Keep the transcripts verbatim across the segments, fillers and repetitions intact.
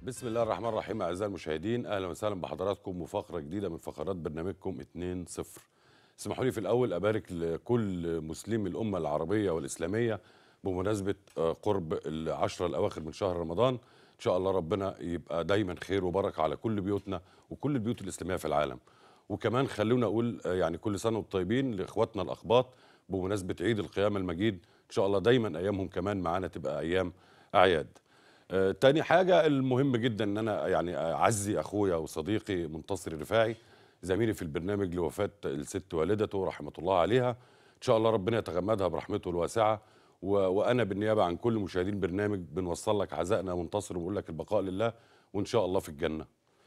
بسم الله الرحمن الرحيم. أعزائي المشاهدين، أهلا وسهلا بحضراتكم وفقرة جديدة من فقرات برنامجكم اتنين صفر. اسمحوا لي في الأول أبارك لكل مسلمي الأمة العربية والإسلامية بمناسبة قرب العشرة الأواخر من شهر رمضان. إن شاء الله ربنا يبقى دايما خير وبركة على كل بيوتنا وكل البيوت الإسلامية في العالم. وكمان خلونا أقول يعني كل سنة وانتم طيبين لإخواتنا الأقباط بمناسبة عيد القيامة المجيد. إن شاء الله دايما أيامهم كمان معانا تبقى أيام أعياد. آه، تاني حاجة المهم جدا ان انا يعني اعزي اخويا وصديقي منتصر الرفاعي زميلي في البرنامج لوفاة الست والدته رحمة الله عليها. ان شاء الله ربنا يتغمدها برحمته الواسعة. و... وانا بالنيابة عن كل مشاهدين برنامج بنوصل لك عزائنا منتصر ونقول لك البقاء لله وان شاء الله في الجنة.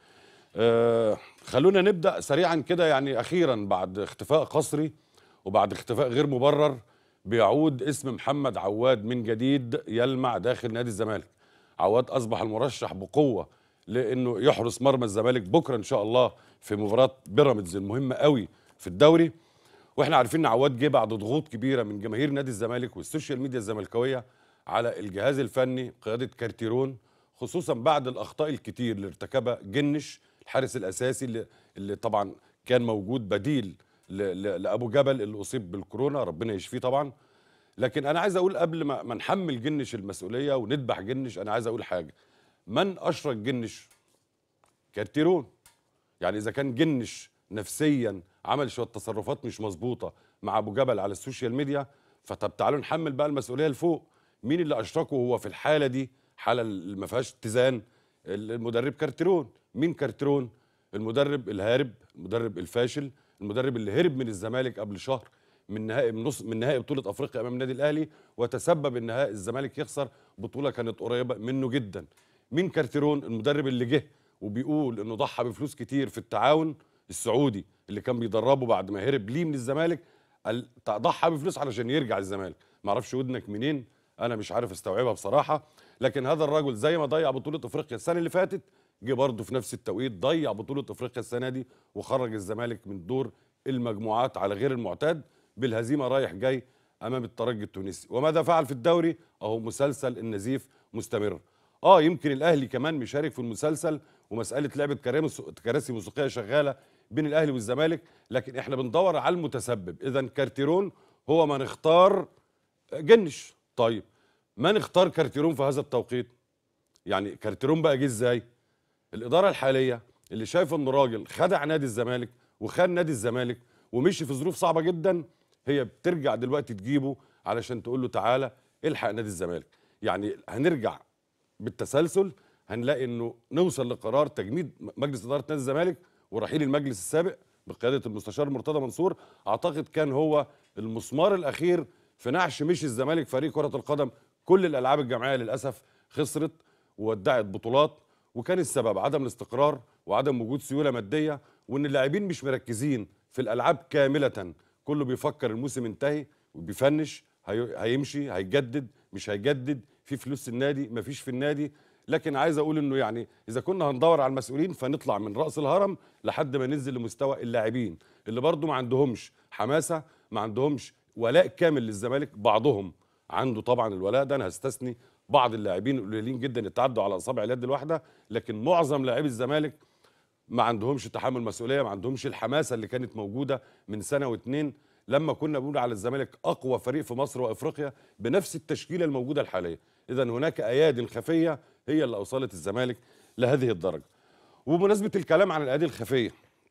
آه خلونا نبدأ سريعا كده. يعني اخيرا بعد اختفاء قسري وبعد اختفاء غير مبرر بيعود اسم محمد عواد من جديد يلمع داخل نادي الزمالك. عواد اصبح المرشح بقوه لانه يحرس مرمى الزمالك بكره ان شاء الله في مباراه بيراميدز المهمه قوي في الدوري. واحنا عارفين ان عواد جه بعد ضغوط كبيره من جماهير نادي الزمالك والسوشيال ميديا الزملكاويه على الجهاز الفني قياده كارتيرون، خصوصا بعد الاخطاء الكتير اللي ارتكبها جنش الحارس الاساسي اللي, اللي طبعا كان موجود بديل ل- ل- لابو جبل اللي اصيب بالكورونا، ربنا يشفيه طبعا. لكن انا عايز اقول قبل ما ما نحمل جنش المسؤوليه وندبح جنش، انا عايز اقول حاجه. من اشرك جنش؟ كارتيرون. يعني اذا كان جنش نفسيا عمل شويه تصرفات مش مظبوطه مع ابو جبل على السوشيال ميديا، فطب تعالوا نحمل بقى المسؤوليه لفوق. مين اللي اشركه هو في الحاله دي؟ حاله اللي ما فيهاش اتزان. المدرب كارتيرون. مين كارتيرون؟ المدرب الهارب، المدرب الفاشل، المدرب اللي هرب من الزمالك قبل شهر من نهائي من نص من نهائي بطوله افريقيا امام النادي الاهلي، وتسبب ان نهائي الزمالك يخسر بطوله كانت قريبه منه جدا. مين كارتيرون؟ المدرب اللي جه وبيقول انه ضحى بفلوس كتير في التعاون السعودي اللي كان بيدربه بعد ما هرب ليه من الزمالك. قال ضحى بفلوس علشان يرجع الزمالك. ما اعرفش ودنك منين، انا مش عارف استوعبها بصراحه. لكن هذا الرجل زي ما ضيع بطوله افريقيا السنه اللي فاتت، جه برضه في نفس التوقيت ضيع بطوله افريقيا السنه دي وخرج الزمالك من دور المجموعات على غير المعتاد بالهزيمه رايح جاي امام الترجي التونسي. وماذا فعل في الدوري؟ اهو مسلسل النزيف مستمر. اه يمكن الاهلي كمان مشارك في المسلسل ومساله لعبه كراسي موسيقيه شغاله بين الاهلي والزمالك، لكن احنا بندور على المتسبب. اذا كارتيرون هو من اختار جنش. طيب من اختار كارتيرون في هذا التوقيت؟ يعني كارتيرون بقى جه ازاي؟ الاداره الحاليه اللي شايفه انه راجل خدع نادي الزمالك وخان نادي الزمالك ومشي في ظروف صعبه جدا، هي بترجع دلوقتي تجيبه علشان تقول له تعالى الحق نادي الزمالك. يعني هنرجع بالتسلسل، هنلاقي انه نوصل لقرار تجميد مجلس اداره نادي الزمالك ورحيل المجلس السابق بقياده المستشار مرتضى منصور. اعتقد كان هو المسمار الاخير في نعش مشي الزمالك فريق كره القدم. كل الالعاب الجماعيه للاسف خسرت وودعت بطولات، وكان السبب عدم الاستقرار وعدم وجود سيوله ماديه، وان اللاعبين مش مركزين في الالعاب كامله. كله بيفكر الموسم انتهي وبيفنش، هي- هيمشي، هيجدد، مش هيجدد، في فلوس النادي، مفيش في النادي. لكن عايز اقول انه يعني اذا كنا هندور على المسؤولين فنطلع من راس الهرم لحد ما ننزل لمستوى اللاعبين اللي برضو ما عندهمش حماسه، ما عندهمش ولاء كامل للزمالك. بعضهم عنده طبعا الولاء ده، انا هستثني بعض اللاعبين القليلين جدا يتعدوا على اصابع اليد الواحده، لكن معظم لاعبي الزمالك ما عندهمش تحمل مسؤوليه، ما عندهمش الحماسه اللي كانت موجوده من سنه واتنين لما كنا بنقول على الزمالك اقوى فريق في مصر وافريقيا بنفس التشكيله الموجوده الحاليه. اذا هناك ايادي خفيه هي اللي اوصلت الزمالك لهذه الدرجه. وبمناسبه الكلام عن الايادي الخفيه،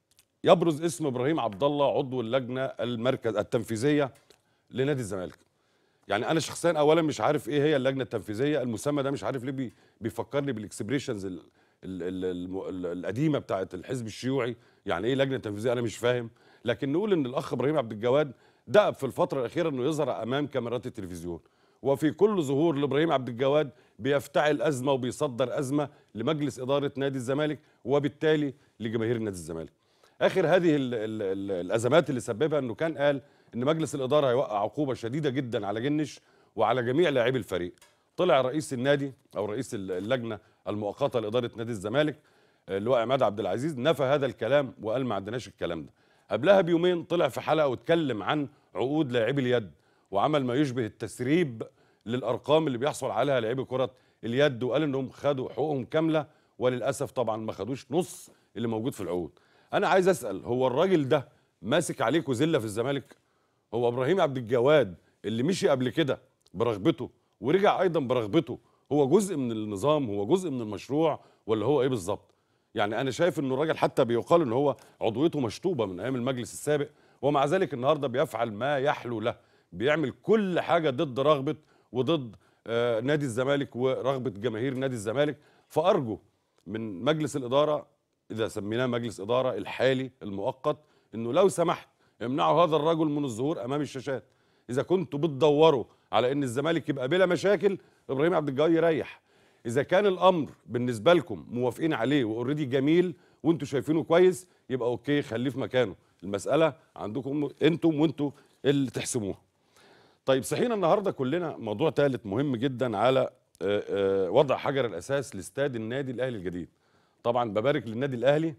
يبرز اسم ابراهيم عبد الله عضو اللجنه المركز التنفيذيه لنادي الزمالك. يعني انا شخصيا اولا مش عارف ايه هي اللجنه التنفيذيه، المسمى ده مش عارف ليه بي بيفكرني بالاكسبريشنز ال- ال- ال- الم- ال- القديمه بتاعه الحزب الشيوعي. يعني ايه لجنه تنفيذيه؟ انا مش فاهم. لكن نقول ان الاخ ابراهيم عبد الجواد دأب في الفتره الاخيره انه يظهر امام كاميرات التلفزيون، وفي كل ظهور لابراهيم عبد الجواد بيفتعل ازمه وبيصدر ازمه لمجلس اداره نادي الزمالك وبالتالي لجماهير نادي الزمالك. اخر هذه ال ال ال الازمات اللي سببها انه كان قال ان مجلس الاداره هيوقع عقوبه شديده جدا على جنش وعلى جميع لاعبي الفريق. طلع رئيس النادي او رئيس اللجنه المؤقته لاداره نادي الزمالك اللواء عماد عبد العزيز نفى هذا الكلام وقال ما عندناش الكلام ده. قبلها بيومين طلع في حلقه واتكلم عن عقود لاعبي اليد وعمل ما يشبه التسريب للارقام اللي بيحصل عليها لاعبي كره اليد، وقال انهم خدوا حقوقهم كامله وللاسف طبعا ما خدوش نص اللي موجود في العقود. انا عايز اسال، هو الراجل ده ماسك عليكوا زله في الزمالك؟ هو ابراهيم عبد الجواد اللي مشي قبل كده برغبته ورجع ايضا برغبته، هو جزء من النظام؟ هو جزء من المشروع ولا هو ايه بالظبط؟ يعني انا شايف انه الراجل حتى بيقال ان هو عضويته مشطوبه من ايام المجلس السابق، ومع ذلك النهارده بيفعل ما يحلو له، بيعمل كل حاجه ضد رغبه وضد آه نادي الزمالك ورغبه جماهير نادي الزمالك. فارجو من مجلس الاداره، اذا سميناه مجلس اداره الحالي المؤقت، انه لو سمحت امنعوا هذا الرجل من الظهور امام الشاشات. اذا كنتوا بتدوروا على ان الزمالك يبقى بلا مشاكل، ابراهيم عبد الجواد يريح. اذا كان الامر بالنسبه لكم موافقين عليه واوريدي جميل وانتوا شايفينه كويس، يبقى اوكي خليه في مكانه. المساله عندكم انتم وانتوا اللي تحسموها. طيب صحينا النهارده كلنا موضوع ثالث مهم جدا على وضع حجر الاساس لاستاد النادي الاهلي الجديد. طبعا ببارك للنادي الاهلي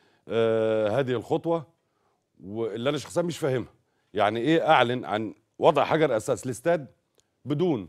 هذه الخطوه، واللي انا شخصيا مش فاهمها، يعني ايه اعلن عن وضع حجر اساس لاستاد بدون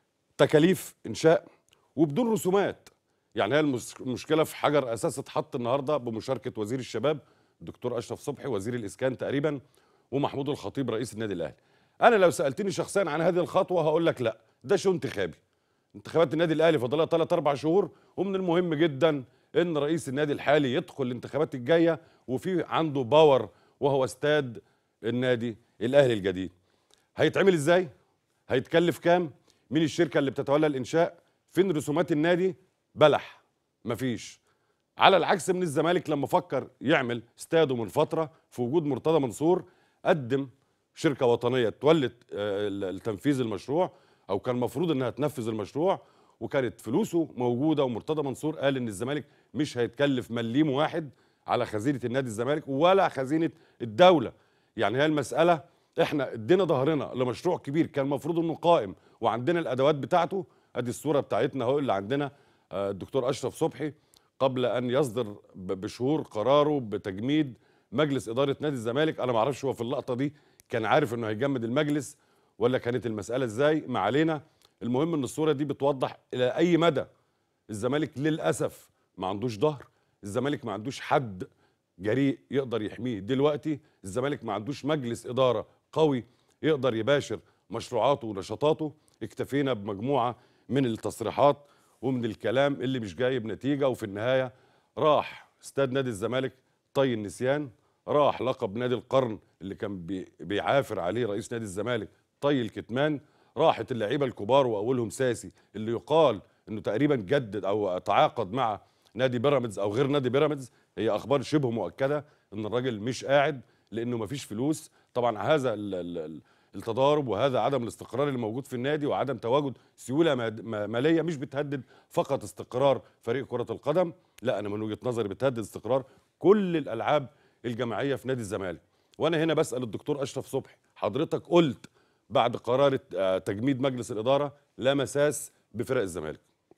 تكاليف انشاء وبدون رسومات؟ يعني هي المشكله في حجر اساس اتحط النهارده بمشاركه وزير الشباب الدكتور اشرف صبحي، وزير الاسكان تقريبا، ومحمود الخطيب رئيس النادي الاهلي. انا لو سالتني شخصيا عن هذه الخطوه هقول لك لا، ده شو انتخابي. انتخابات النادي الاهلي فاضلها ثلاث اربع شهور، ومن المهم جدا ان رئيس النادي الحالي يدخل الانتخابات الجايه وفي عنده باور، وهو استاد النادي الاهلي الجديد. هيتعمل ازاي؟ هيتكلف كام؟ مين الشركه اللي بتتولى الانشاء؟ فين رسومات النادي؟ بلح، مفيش. على العكس من الزمالك لما فكر يعمل استاده من فتره في وجود مرتضى منصور، قدم شركه وطنيه تولت التنفيذ المشروع، او كان المفروض انها تنفذ المشروع، وكانت فلوسه موجوده، ومرتضى منصور قال ان الزمالك مش هيتكلف مليم واحد على خزينه النادي الزمالك ولا خزينه الدوله. يعني هي المساله احنا ادينا ظهرنا لمشروع كبير كان المفروض انه قائم وعندنا الادوات بتاعته. ادي الصوره بتاعتنا اهو اللي عندنا الدكتور اشرف صبحي قبل ان يصدر بشهور قراره بتجميد مجلس اداره نادي الزمالك. انا ما اعرفش هو في اللقطه دي كان عارف انه هيجمد المجلس ولا كانت المساله ازاي، ما علينا. المهم ان الصوره دي بتوضح الى اي مدى الزمالك للاسف ما عندوش ظهر، الزمالك ما عندوش حد جريء يقدر يحميه دلوقتي، الزمالك ما عندوش مجلس اداره قوي يقدر يباشر مشروعاته ونشاطاته. اكتفينا بمجموعه من التصريحات ومن الكلام اللي مش جايب نتيجه، وفي النهايه راح استاد نادي الزمالك طي النسيان، راح لقب نادي القرن اللي كان بي بيعافر عليه رئيس نادي الزمالك طي الكتمان، راحت اللعيبه الكبار واولهم ساسي اللي يقال انه تقريبا جدد او تعاقد مع نادي بيراميدز او غير نادي بيراميدز. هي اخبار شبه مؤكده ان الراجل مش قاعد لانه مفيش فلوس. طبعا هذا التضارب وهذا عدم الاستقرار اللي موجود في النادي وعدم تواجد سيوله ماليه مش بتهدد فقط استقرار فريق كره القدم، لا انا من وجهه نظري بتهدد استقرار كل الالعاب الجماعيه في نادي الزمالك. وانا هنا بسال الدكتور اشرف صبحي، حضرتك قلت بعد قرار تجميد مجلس الاداره لا مساس بفرق الزمالك.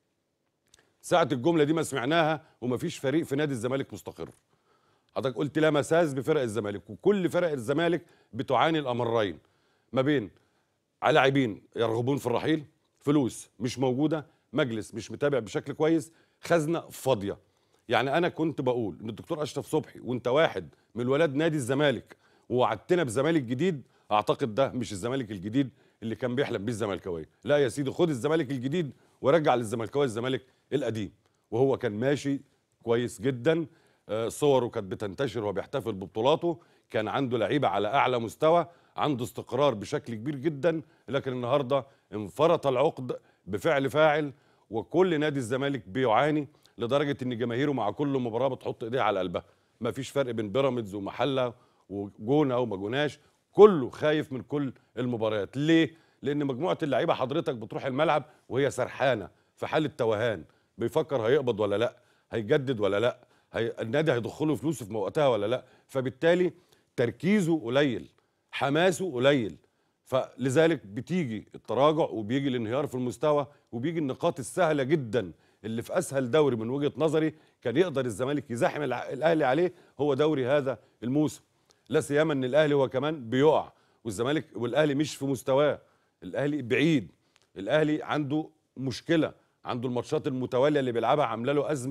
ساعه الجمله دي ما سمعناها ومفيش فريق في نادي الزمالك مستقر. حضرتك قلت لا مساس بفرق الزمالك، وكل فرق الزمالك بتعاني الامرين، ما بين لاعبين يرغبون في الرحيل، فلوس مش موجوده، مجلس مش متابع بشكل كويس، خزنه فاضيه. يعني انا كنت بقول ان الدكتور اشرف صبحي وانت واحد من ولاد نادي الزمالك ووعدتنا بزمالك جديد، اعتقد ده مش الزمالك الجديد اللي كان بيحلم بيه الزملكاويه، لا يا سيدي خد الزمالك الجديد ورجع للزملكاويه الزمالك القديم. وهو كان ماشي كويس جدا، صوره كانت بتنتشر وهو بيحتفل ببطولاته، كان عنده لعيبه على اعلى مستوى، عنده استقرار بشكل كبير جدا. لكن النهارده انفرط العقد بفعل فاعل، وكل نادي الزمالك بيعاني لدرجه ان جماهيره مع كل مباراه بتحط ايديها على قلبها. ما فيش فرق بين بيراميدز ومحله وجونه وما جوناش، كله خايف من كل المباريات. ليه؟ لان مجموعه اللعيبه حضرتك بتروح الملعب وهي سرحانه في حاله توهان، بيفكر هيقبض ولا لا، هيجدد ولا لا، هي... النادي هيدخله فلوسه في وقتها ولا لا، فبالتالي تركيزه قليل، حماسه قليل، فلذلك بتيجي التراجع وبيجي الانهيار في المستوى وبيجي النقاط السهله جدا اللي في اسهل دوري من وجهه نظري كان يقدر الزمالك يزاحم الاهلي عليه، هو دوري هذا الموسم. لا سيما ان الاهلي هو كمان بيقع والزمالك والاهلي مش في مستواه، الاهلي بعيد، الاهلي عنده مشكله، عنده الماتشات المتواليه اللي بيلعبها عامله له ازمه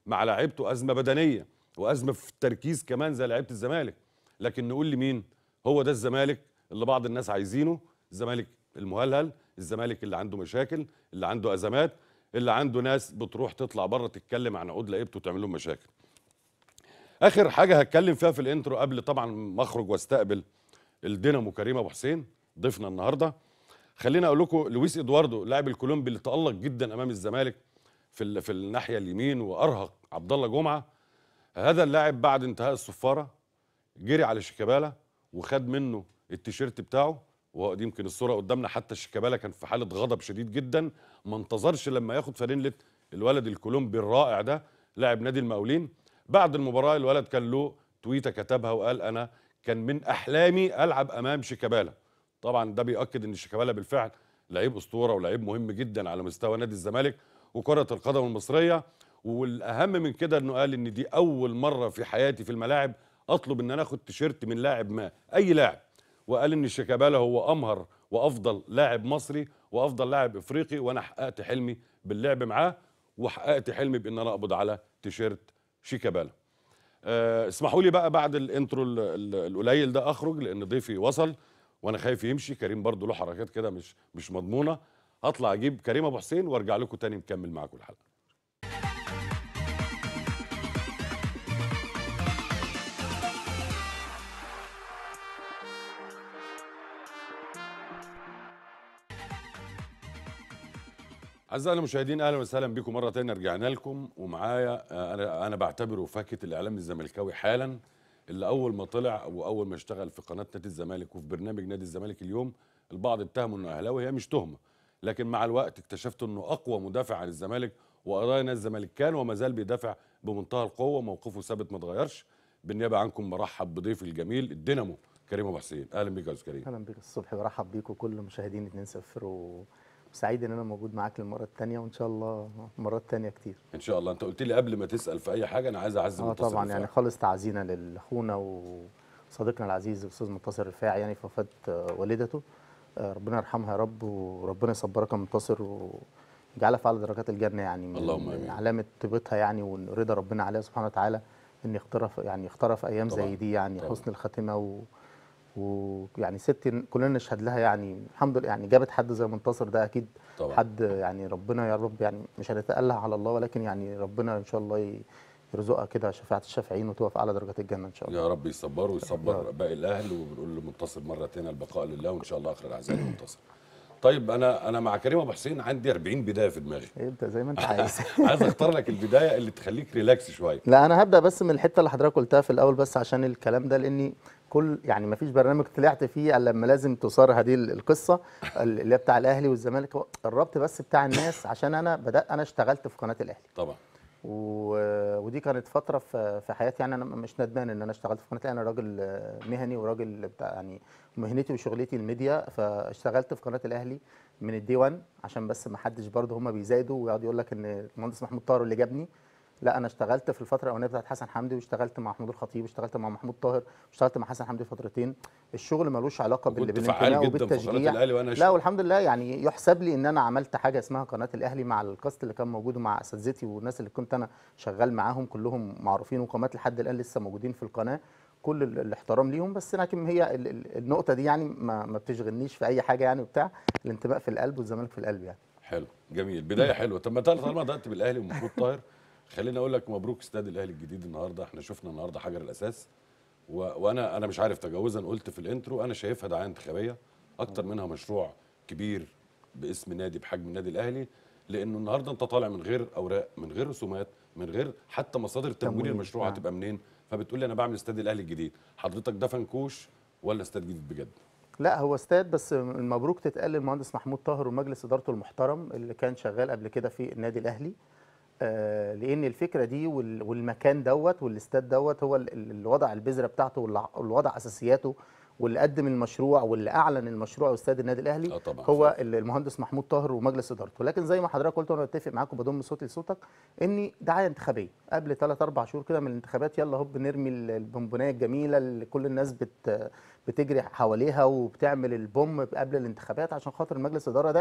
مع لعيبته ازمه بدنيه وازمه في التركيز كمان زي لعيبه الزمالك، لكن نقول لمين؟ هو ده الزمالك اللي بعض الناس عايزينه، الزمالك المهلهل، الزمالك اللي عنده مشاكل، اللي عنده ازمات، اللي عنده ناس بتروح تطلع بره تتكلم عن عقود لعيبته وتعمل لهم مشاكل. اخر حاجه هتكلم فيها في الانترو قبل طبعا ما اخرج واستقبل الدينامو كريم ابو حسين ضيفنا النهارده، خليني اقول لكم لويس ادواردو لاعب الكولومبي اللي تالق جدا امام الزمالك في ال- في الناحيه اليمين وارهق عبد الله جمعه. هذا اللاعب بعد انتهاء الصفاره جري على شيكابالا وخد منه التيشيرت بتاعه، ودي يمكن الصوره قدامنا، حتى شيكابالا كان في حاله غضب شديد جدا، ما انتظرش لما ياخد فانيله الولد الكولومبي الرائع ده لاعب نادي المقاولين. بعد المباراه الولد كان له تويته كتبها وقال انا كان من احلامي العب امام شيكابالا. طبعا ده بيؤكد ان شيكابالا بالفعل لعيب اسطوره ولعيب مهم جدا على مستوى نادي الزمالك وكره القدم المصريه. والاهم من كده انه قال ان دي اول مره في حياتي في الملاعب اطلب ان انا اخد تيشيرت من لاعب ما، اي لاعب، وقال ان شيكابالا هو امهر وافضل لاعب مصري وافضل لاعب افريقي، وانا حققت حلمي باللعب معاه وحققت حلمي بان انا اقبض على تيشيرت شيكابالا. أه اسمحوا لي بقى بعد الانترو ال- ال- القليل ده اخرج لان ضيفي وصل وانا خايف يمشي، كريم برضو له حركات كده مش مش مضمونه. هطلع اجيب كريم ابو حسين وارجع لكم تاني نكمل معاكم الحلقه. أعزائي المشاهدين أهلا وسهلا بكم مرة تانية، رجعنا لكم ومعايا آه، أنا أنا بعتبره فاكهة الإعلام الزملكاوي حالا، اللي أول ما طلع وأول ما اشتغل في قناة نادي الزمالك وفي برنامج نادي الزمالك اليوم، البعض اتهموا إنه أهلاوي، هي مش تهمة، لكن مع الوقت اكتشفت إنه أقوى مدافع عن الزمالك وقضايا نادي الزمالك كان وما زال بيدافع بمنتهى القوة، موقفه ثابت ما اتغيرش. بالنيابة عنكم برحب بضيفي الجميل الدينامو كريم أبو حسين، أهلا بك يا أستاذ كريم. اهلا بيك الصبح، برحب بيك وكل مشاهدين اتنين صفر و- وسعيد ان انا موجود معاك للمره الثانيه وان شاء الله مرات تانية كتير. إن شاء الله. أنت قلت لي قبل ما تسأل في أي حاجة أنا عايز أعزي اه منتصر طبعا، يعني الرفاعي. خالص تعزينا لاخونا وصديقنا العزيز الاستاذ منتصر الرفاعي يعني في وفاه آه، والدته. آه، ربنا يرحمها يا رب وربنا يصبرك يا منتصر ويجعلها في اعلى درجات الجنه، يعني من اللهم من آمين. علامه طيبتها يعني ورضا ربنا عليها سبحانه وتعالى ان يختار في- يعني اختار في ايام طبعا زي دي يعني طبعا. حسن الخاتمه و ويعني ست كلنا نشهد لها، يعني الحمد لله يعني جابت حد زي منتصر ده اكيد طبعا حد، يعني ربنا يا رب يعني مش هنتأله على الله، ولكن يعني ربنا ان شاء الله ي- يرزقها كده شفاعة الشافعين وتقف اعلى درجات الجنة ان شاء الله. يا رب يصبره يا ويصبر رب. باقي الاهل، وبنقول لمنتصر مره تانية البقاء لله، وان شاء الله اخر الاحزان منتصر. طيب انا انا مع كريم ابو حسين عندي أربعين بدايه في دماغي. ابدا زي ما انت عايز. عايز اختار لك البدايه اللي تخليك ريلاكس شويه. لا انا هبدا بس من الحته اللي حضرتك قلتها في الاول بس عشان الكلام ده، لاني كل يعني ما فيش برنامج طلعت فيه الا لما لازم تثار هذه القصه اللي هي بتاع الاهلي والزمالك، هو الربط بس بتاع الناس، عشان انا بدات انا اشتغلت في قناه الاهلي طبعا. و- ودي كانت فتره في في حياتي، يعني انا مش ندمان ان انا اشتغلت في قناه الاهلي، انا راجل مهني وراجل بتاع يعني مهنتي وشغلتي الميديا، فاشتغلت في قناه الاهلي من الدي واحد عشان بس ما حدش برضه هم بيزايدوا ويقعد يقول لك ان المهندس محمود طاهر اللي جابني. لا انا اشتغلت في الفتره الاولانيه بتاعت حسن حمدي، واشتغلت مع محمود الخطيب، واشتغلت مع محمود طاهر، واشتغلت مع حسن حمدي فترتين. الشغل ملوش علاقه بال- وكنت فعال بالانتماء جدا في قناه وبالتشجيع. الاهلي وانا لا اشهد. والحمد لله، يعني يحسب لي ان انا عملت حاجه اسمها قناه الاهلي مع الكاست اللي كان موجود ومع اساتذتي والناس اللي كنت انا شغال معاهم كلهم معروفين وقامات لحد الان لسه موجودين في القناه، كل ال- الاحترام ليهم. بس لكن هي ال- ال- النقطه دي يعني ما, ما بتشغلنيش في اي حاجه يعني وبتاع، الانتماء في القلب والزمالك في القلب يعني. حلو جميل، بدايه حلوه. طب ما طالما بدات بالاهلي ومحمود طاهر، خليني اقول لك مبروك استاد الاهلي الجديد النهارده. احنا شفنا النهارده حجر الاساس، و... وانا انا مش عارف تجاوزا قلت في الانترو انا شايفها دعايه انتخابيه اكتر منها مشروع كبير باسم نادي بحجم النادي الاهلي، لانه النهارده انت طالع من غير اوراق، من غير رسومات، من غير حتى مصادر تمويل تمويل، المشروع نعم. هتبقى منين؟ فبتقول لي انا بعمل استاد الاهلي الجديد، حضرتك ده فنكوش ولا استاد جديد بجد؟ لا هو استاد، بس المبروك تتقال للمهندس محمود طاهر ومجلس ادارته المحترم اللي كان شغال قبل كده في النادي الاهلي. آه، لان الفكره دي وال- والمكان دوت والاستاد دوت هو ال- اللي وضع البذره بتاعته واللي واللي وضع اساسياته واللي قدم المشروع واللي اعلن المشروع استاد النادي الاهلي. اه طبعا هو فاهم. ال- المهندس محمود طاهر ومجلس ادارته. لكن زي ما حضرتك قلت وانا بتفق معاك وبضم صوتي لصوتك ان دعايه انتخابيه قبل ثلاث اربع شهور كده من الانتخابات، يلا هوب نرمي ال- البونبونايه الجميله اللي كل الناس بت بتجري حواليها وبتعمل البوم قبل الانتخابات عشان خاطر المجلس الاداره ده.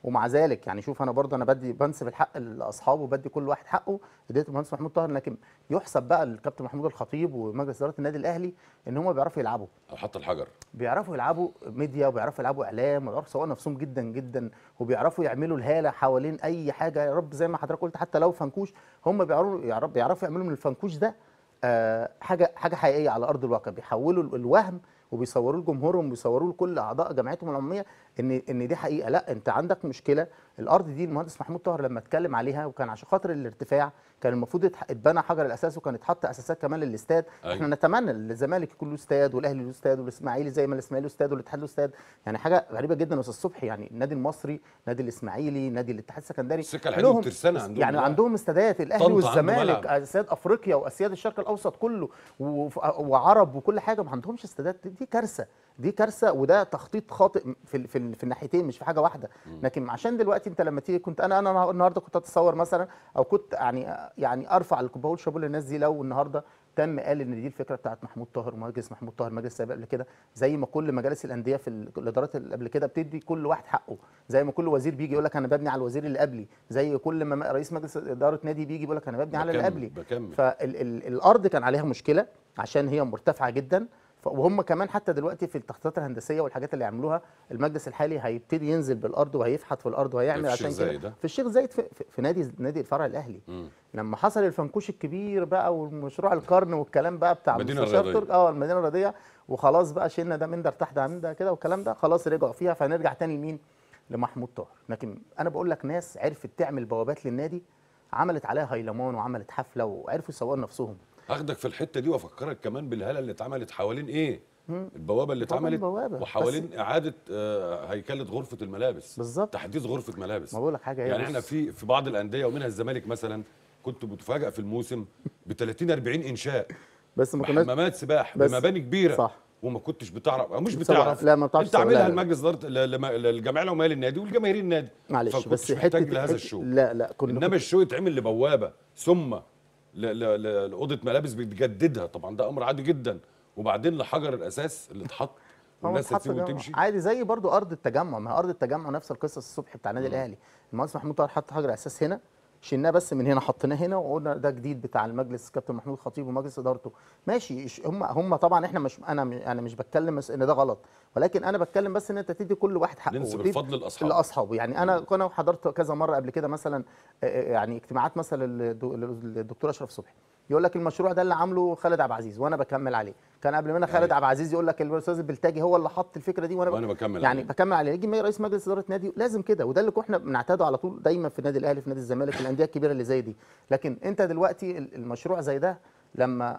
ومع ذلك يعني شوف انا برضه انا بدي بنسب الحق لاصحابه وبدي كل واحد حقه، اديت المهندس محمود طاهر، لكن يحسب بقى الكابتن محمود الخطيب ومجلس اداره النادي الاهلي ان هم بيعرفوا يلعبوا، او حط الحجر، بيعرفوا يلعبوا ميديا وبيعرفوا يلعبوا اعلام وبيعرفوا يسوقوا نفسهم جدا جدا، وبيعرفوا يعملوا الهاله حوالين اي حاجه. يا رب زي ما حضرتك قلت حتى لو فنكوش، هم بيعرفوا يعرف- بيعرفوا يعملوا من الفنكوش ده آه حاجه حاجه حقيقيه على ارض الواقع، بيحولوا الوهم وبيصوروه لجمهورهم وبيصوروه لكل اعضاء جمعيتهم العموميه ان ان دي حقيقه. لا انت عندك مشكله، الارض دي المهندس محمود طاهر لما اتكلم عليها وكان عشان خاطر الارتفاع كان المفروض يتح- يتبنى حجر الاساس وكان يتحط اساسات كمان للاستاد. أيوة. احنا نتمنى ان الزمالك يكون له استاد والاهلي له استاد والاسماعيلي زي ما الاسماعيلي له استاد والاتحاد له استاد، يعني حاجه غريبه جدا. استاذ صبحي يعني النادي المصري، نادي الاسماعيلي، نادي الاتحاد السكندري، السكه الحديد لهم والترسانه عندهم يعني ملاعب. عندهم استادات، الاهلي طنطا عنده والزمالك ملعب. اسياد افريقيا واسياد الشرق الاوسط كله وف- وعرب وكل حاجه، ما عندهمش استادات. دي- دي كارثه، دي كارثه، وده تخطيط خاطئ في ال- في, ال- في الناحيتين مش في حاجه واحده. لكن عشان دلوقتي انت لما تيجي كنت انا انا النهارده كنت اتصور مثلا او كنت يعني يعني ارفع القبه واقول شابوه للناس دي لو النهارده تم قال ان دي الفكره بتاعت محمود طاهر ومجلس محمود طاهر مجلس سابق قبل كده، زي ما كل مجالس الانديه في ال- الادارات اللي قبل كده بتدي كل واحد حقه، زي ما كل وزير بيجي يقول لك انا ببني على الوزير اللي قبلي، زي كل ما رئيس مجلس اداره نادي بيجي يقول لك انا ببني على اللي بكمل- قبلي. بكمل. فالارض كان عليها مشكله عشان هي مرتفعه جدا، ف- وهم كمان حتى دلوقتي في التخطيطات الهندسيه والحاجات اللي يعملوها المجلس الحالي هيبتدي ينزل بالارض وهيفحت في الارض وهيعمل في الشيخ عشان كده زايد ده؟ في الشيخ زايد في, في, في نادي نادي الفرع الاهلي. مم. لما حصل الفنكوش الكبير بقى والمشروع القرن والكلام بقى بتاع المدينة المستشار الرياضية. ترك اه المدينه الرياضيه، وخلاص بقى شلنا ده من ده ارتاح ده من ده كده والكلام ده، خلاص رجعوا فيها، فهنرجع تاني لمين؟ لمحمود طاهر. لكن انا بقول لك ناس عرفت تعمل بوابات للنادي، عملت عليها هيلمان وعملت حفله وعرفوا يسوقوا نفسهم. هاخدك في الحته دي وافكرك كمان بالهاله اللي اتعملت حوالين ايه؟ البوابه اللي طبعاً اتعملت بوابة. وحوالين اعاده آه، هيكله غرفه الملابس، بالظبط. تحديث غرفه ملابس. ما بقول لك حاجه، هي يعني بص- احنا في في بعض الانديه ومنها الزمالك مثلا كنت بتفاجئ في الموسم ب ثلاثين أربعين انشاء بس ما كناش بحمامات سباح بس- بمباني كبيره، صح. وما كنتش بتعرف او مش بتسوق- بتعرف. لا، ما بتعرفش انت تسوق، لا، عاملها لا. لمجلس اداره ل- لم- للجمعيه العموميه للنادي والجماهير النادي، معلش فكنتش بس محتاج حته لهذا حتة- الشو. لا لا كنا انما الشو يتعمل لبوابه ثم ل- ل- ل- لاوضه ملابس بتجددها، طبعا ده امر عادي جدا، وبعدين لحجر الاساس اللي اتحط هو والناس اتحط هتسيبه جنب- وتمشي. عادي زي برضو ارض التجمع، ما هي ارض التجمع نفس القصه الصبح بتاع النادي الاهلي، المهندس محمود طاهر حط حجر اساس هنا، شلناه بس من هنا حطيناه هنا وقلنا ده جديد بتاع المجلس كابتن محمود الخطيب ومجلس ادارته. ماشي، ش- هم هم طبعا احنا مش انا م- انا مش بتكلم بس ان ده غلط، ولكن انا بتكلم بس ان انت تدي كل واحد حقه ننسب وتدي الفضل لاصحابه. لاصحابه. يعني انا انا حضرت كذا مره قبل كده مثلا آه، آه، يعني اجتماعات مثلا للدو- للدكتور اشرف صبحي يقول لك المشروع ده اللي عامله خالد عبد العزيز وانا بكمل عليه، كان قبل منها خالد أيوة. عبد العزيز يقول لك الاستاذ البلتاجي هو اللي حط الفكره دي وانا, وأنا بكمل يعني عليه. بكمل عليه. يجي رئيس مجلس اداره نادي لازم كده، وده اللي احنا بنعتاده على طول دايما في النادي الاهلي، في نادي الزمالك، في الانديه الكبيره اللي زي دي. لكن انت دلوقتي المشروع زي ده لما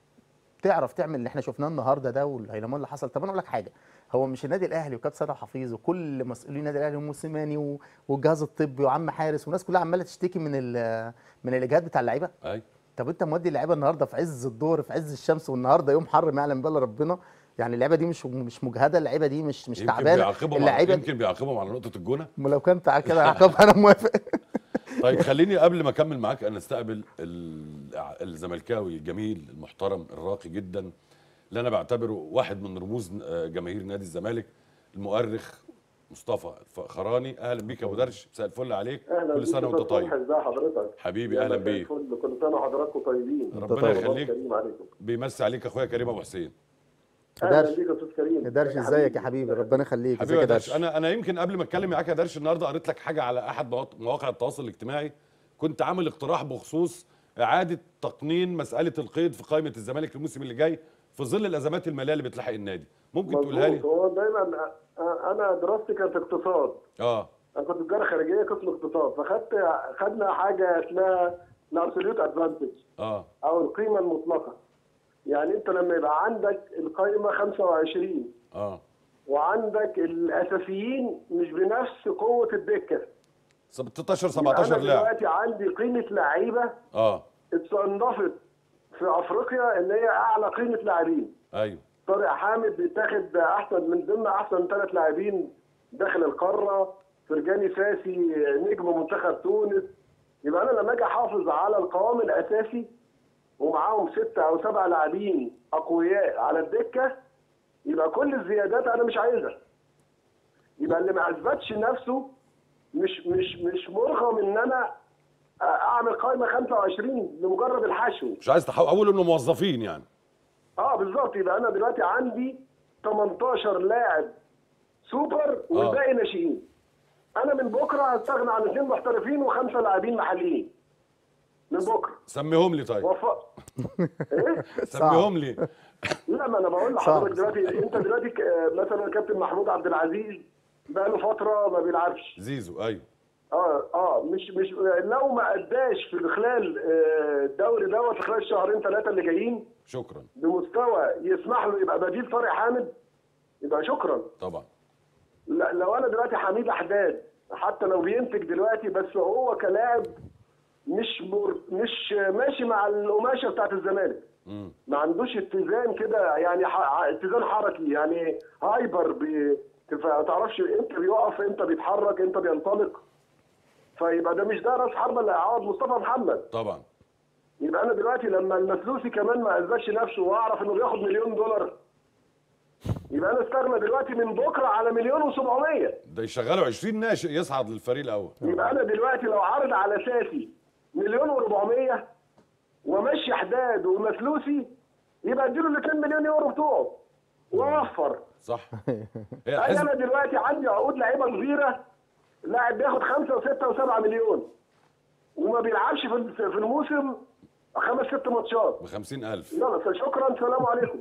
تعرف تعمل اللي احنا شفناه النهارده ده والهيلمان اللي حصل، طب انا اقول لك حاجه، هو مش النادي الاهلي وكابتن سيد حفيظ وكل مسؤولين النادي الاهلي وموسيماني و- والجهاز الطبي وعم حارس والناس كلها عماله تشتكي من ال- من الاجهاد بتاع اللعيبه؟ اي طب انت مودي اللعيبه النهارده في عز الظهر في عز الشمس، والنهارده يوم حر ما يعلم بالله ربنا، يعني اللعيبه دي مش مش مجهده، اللعيبه دي مش مش يمكن تعبانه، بيعاقبهم على اللعيبه يمكن بيعاقبهم على نقطه الجونه. لو كان تع- كده عقاب انا موافق. طيب خليني قبل ما اكمل معاك انا استقبل ال- الزملكاوي الجميل المحترم الراقي جدا اللي انا بعتبره واحد من رموز آه، جماهير نادي الزمالك، المؤرخ مصطفى الفخراني. اهلا بيك يا ابو درش، مساء الفل عليك. اهلا كل سنه بيك وانت يا طيب ازي حضرتك حبيبي. يا اهلا مساء بيك. الفل، كل سنه وحضراتكم طيبين. ربنا طيب. يخليك. كريم عليكم. بيمسي عليك اخويا كريم ابو حسين. اهلا درش. بيك يا استاذ كريم. يا درش ازيك يا حبيبي، ربنا يخليك. حبيبي يا ازيك يا درش، درش؟ انا انا يمكن قبل ما اتكلم معاك يا درش النهارده قريت لك حاجه على احد مواق- مواقع التواصل الاجتماعي، كنت عامل اقتراح بخصوص اعاده تقنين مساله القيد في قائمه الزمالك الموسم اللي جاي في ظل الازمات الماليه اللي بتلاحق النادي، ممكن تقولها لي؟ مظبوط. هو دايما انا دراستي كانت اقتصاد، اه انا كنت تجاره خارجيه قسم اقتصاد، فخدت خدنا حاجه اسمها الابسوليوت ادفانتج اه او القيمه المطلقه. يعني انت لما يبقى عندك القائمه خمسة وعشرين اه وعندك الاساسيين مش بنفس قوه الدكه، ستاشر يبقى سبعتاشر انا لاعب. دلوقتي عندي قيمه لعيبه اه اتصنفت في افريقيا ان هي اعلى قيمه لاعبين. ايوه طارق حامد بيتاخد احسن من ضمن احسن ثلاث لاعبين داخل القاره، فرجاني ساسي نجم منتخب تونس. يبقى انا لما اجي احافظ على القوام الاساسي ومعاهم ستة او سبع لاعبين اقوياء على الدكه، يبقى كل الزيادات انا مش عايزها. يبقى اللي ما اثبتش نفسه مش مش مش مرغم ان انا اعمل قائمه خمسة وعشرين لمجرد الحشو. مش عايز تحول انه موظفين يعني. اه بالظبط. يبقى انا دلوقتي عندي تمنتاشر لاعب سوبر والباقي ناشئين. انا من بكره هستغنى عن اثنين محترفين وخمسه لاعبين محليين من بكره. سميهم لي طيب. وف... ايه؟ سميهم لي. لا ما انا بقول لحضرتك دلوقتي، انت دلوقتي ك- مثلا كابتن محمود عبد العزيز بقى له فتره ما بيلعبش. زيزو ايوه. اه اه مش مش لو ما اداش في خلال آه، الدوري دوت في خلال الشهرين ثلاثه اللي جايين شكرا. بمستوى يسمح له يبقى بديل طارق حامد، يبقى شكرا. طبعا. لا لو انا دلوقتي حميد احداد حتى لو بينتج دلوقتي، بس هو كلاعب مش مر... مش ماشي مع القماشه بتاعت الزمالك. امم ما عندوش اتزان كده يعني ح... اتزان حركي يعني هايبر بي... ما تعرفش امتى بيقف امتى بيتحرك امتى بينطلق. فيبقى ده مش ده راس حربه اللي هيعوض مصطفى محمد. طبعا. يبقى انا دلوقتي لما المسلوسي كمان ما اثبتش نفسه واعرف انه بياخد مليون دولار، يبقى انا استغنى دلوقتي من بكره على مليون وسبعمية. ده يشغلوا عشرين ناشئ يصعد للفريق الاول. يبقى انا دلوقتي لو عارض على اساسي مليون واربعمية ومشي حداد ومسلوسي، يبقى اديله ال اتنين مليون يورو بتوعه واوفر. صح. هي انا الحزب. انا دلوقتي عندي عقود لعيبه كبيره، لاعب بياخد خمسه وسته وسبعه مليون وما بيلعبش في في الموسم خمس ست ماتشات ب خمسين ألف. يلا شكرا سلام عليكم.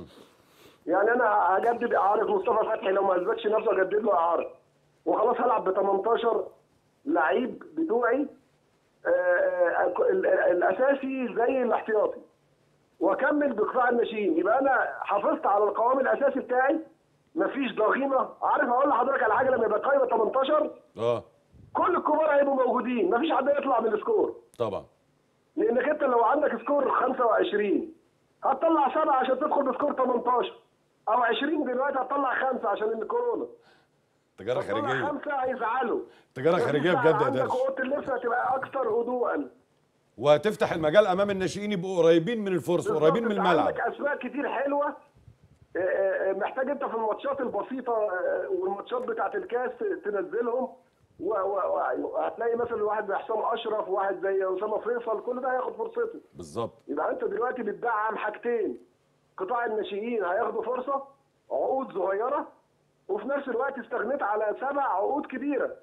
يعني انا هجدد اعاره مصطفى فتحي لو ما اثبتش نفسه اجدد له اعاره وخلاص هلعب ب تمنتاشر لعيب بتوعي آه، آه، ال- الاساسي زي الاحتياطي واكمل بقطاع الناشئين. يبقى انا حافظت على القوام الاساسي بتاعي، مفيش ضغينه. عارف اقول لحضرتك على حاجه، لما يبقى قايمه تمنتاشر اه كل الكبار هيبقوا موجودين، مفيش حد يطلع من السكور. طبعا. لانك انت لو عندك سكور خمسة وعشرين هتطلع سبعه عشان تدخل بسكور تمنتاشر، او عشرين دلوقتي هتطلع خمسه عشان الكورونا. تجاره هتطلع خارجيه. خمسه هيزعلوا. تجاره خارجيه بجد يا عندك درش. اوضه اللبس هتبقى اكثر هدوءا. وهتفتح المجال امام الناشئين يبقوا قريبين من الفرصه قريبين من بالظبط. الملعب. عندك اسماء كتير حلوه. آه، آه، محتاج انت في الماتشات البسيطه آه، والماتشات بتاعه الكاس تنزلهم و- و- وهتلاقي مثلا واحد زي حسام اشرف وواحد زي اسامه فيصل كل ده هياخد فرصته. بالظبط. يبقى انت دلوقتي بتدعم حاجتين، قطاع الناشئين هياخدوا فرصه عقود صغيره، وفي نفس الوقت استغنيت على سبع عقود كبيره.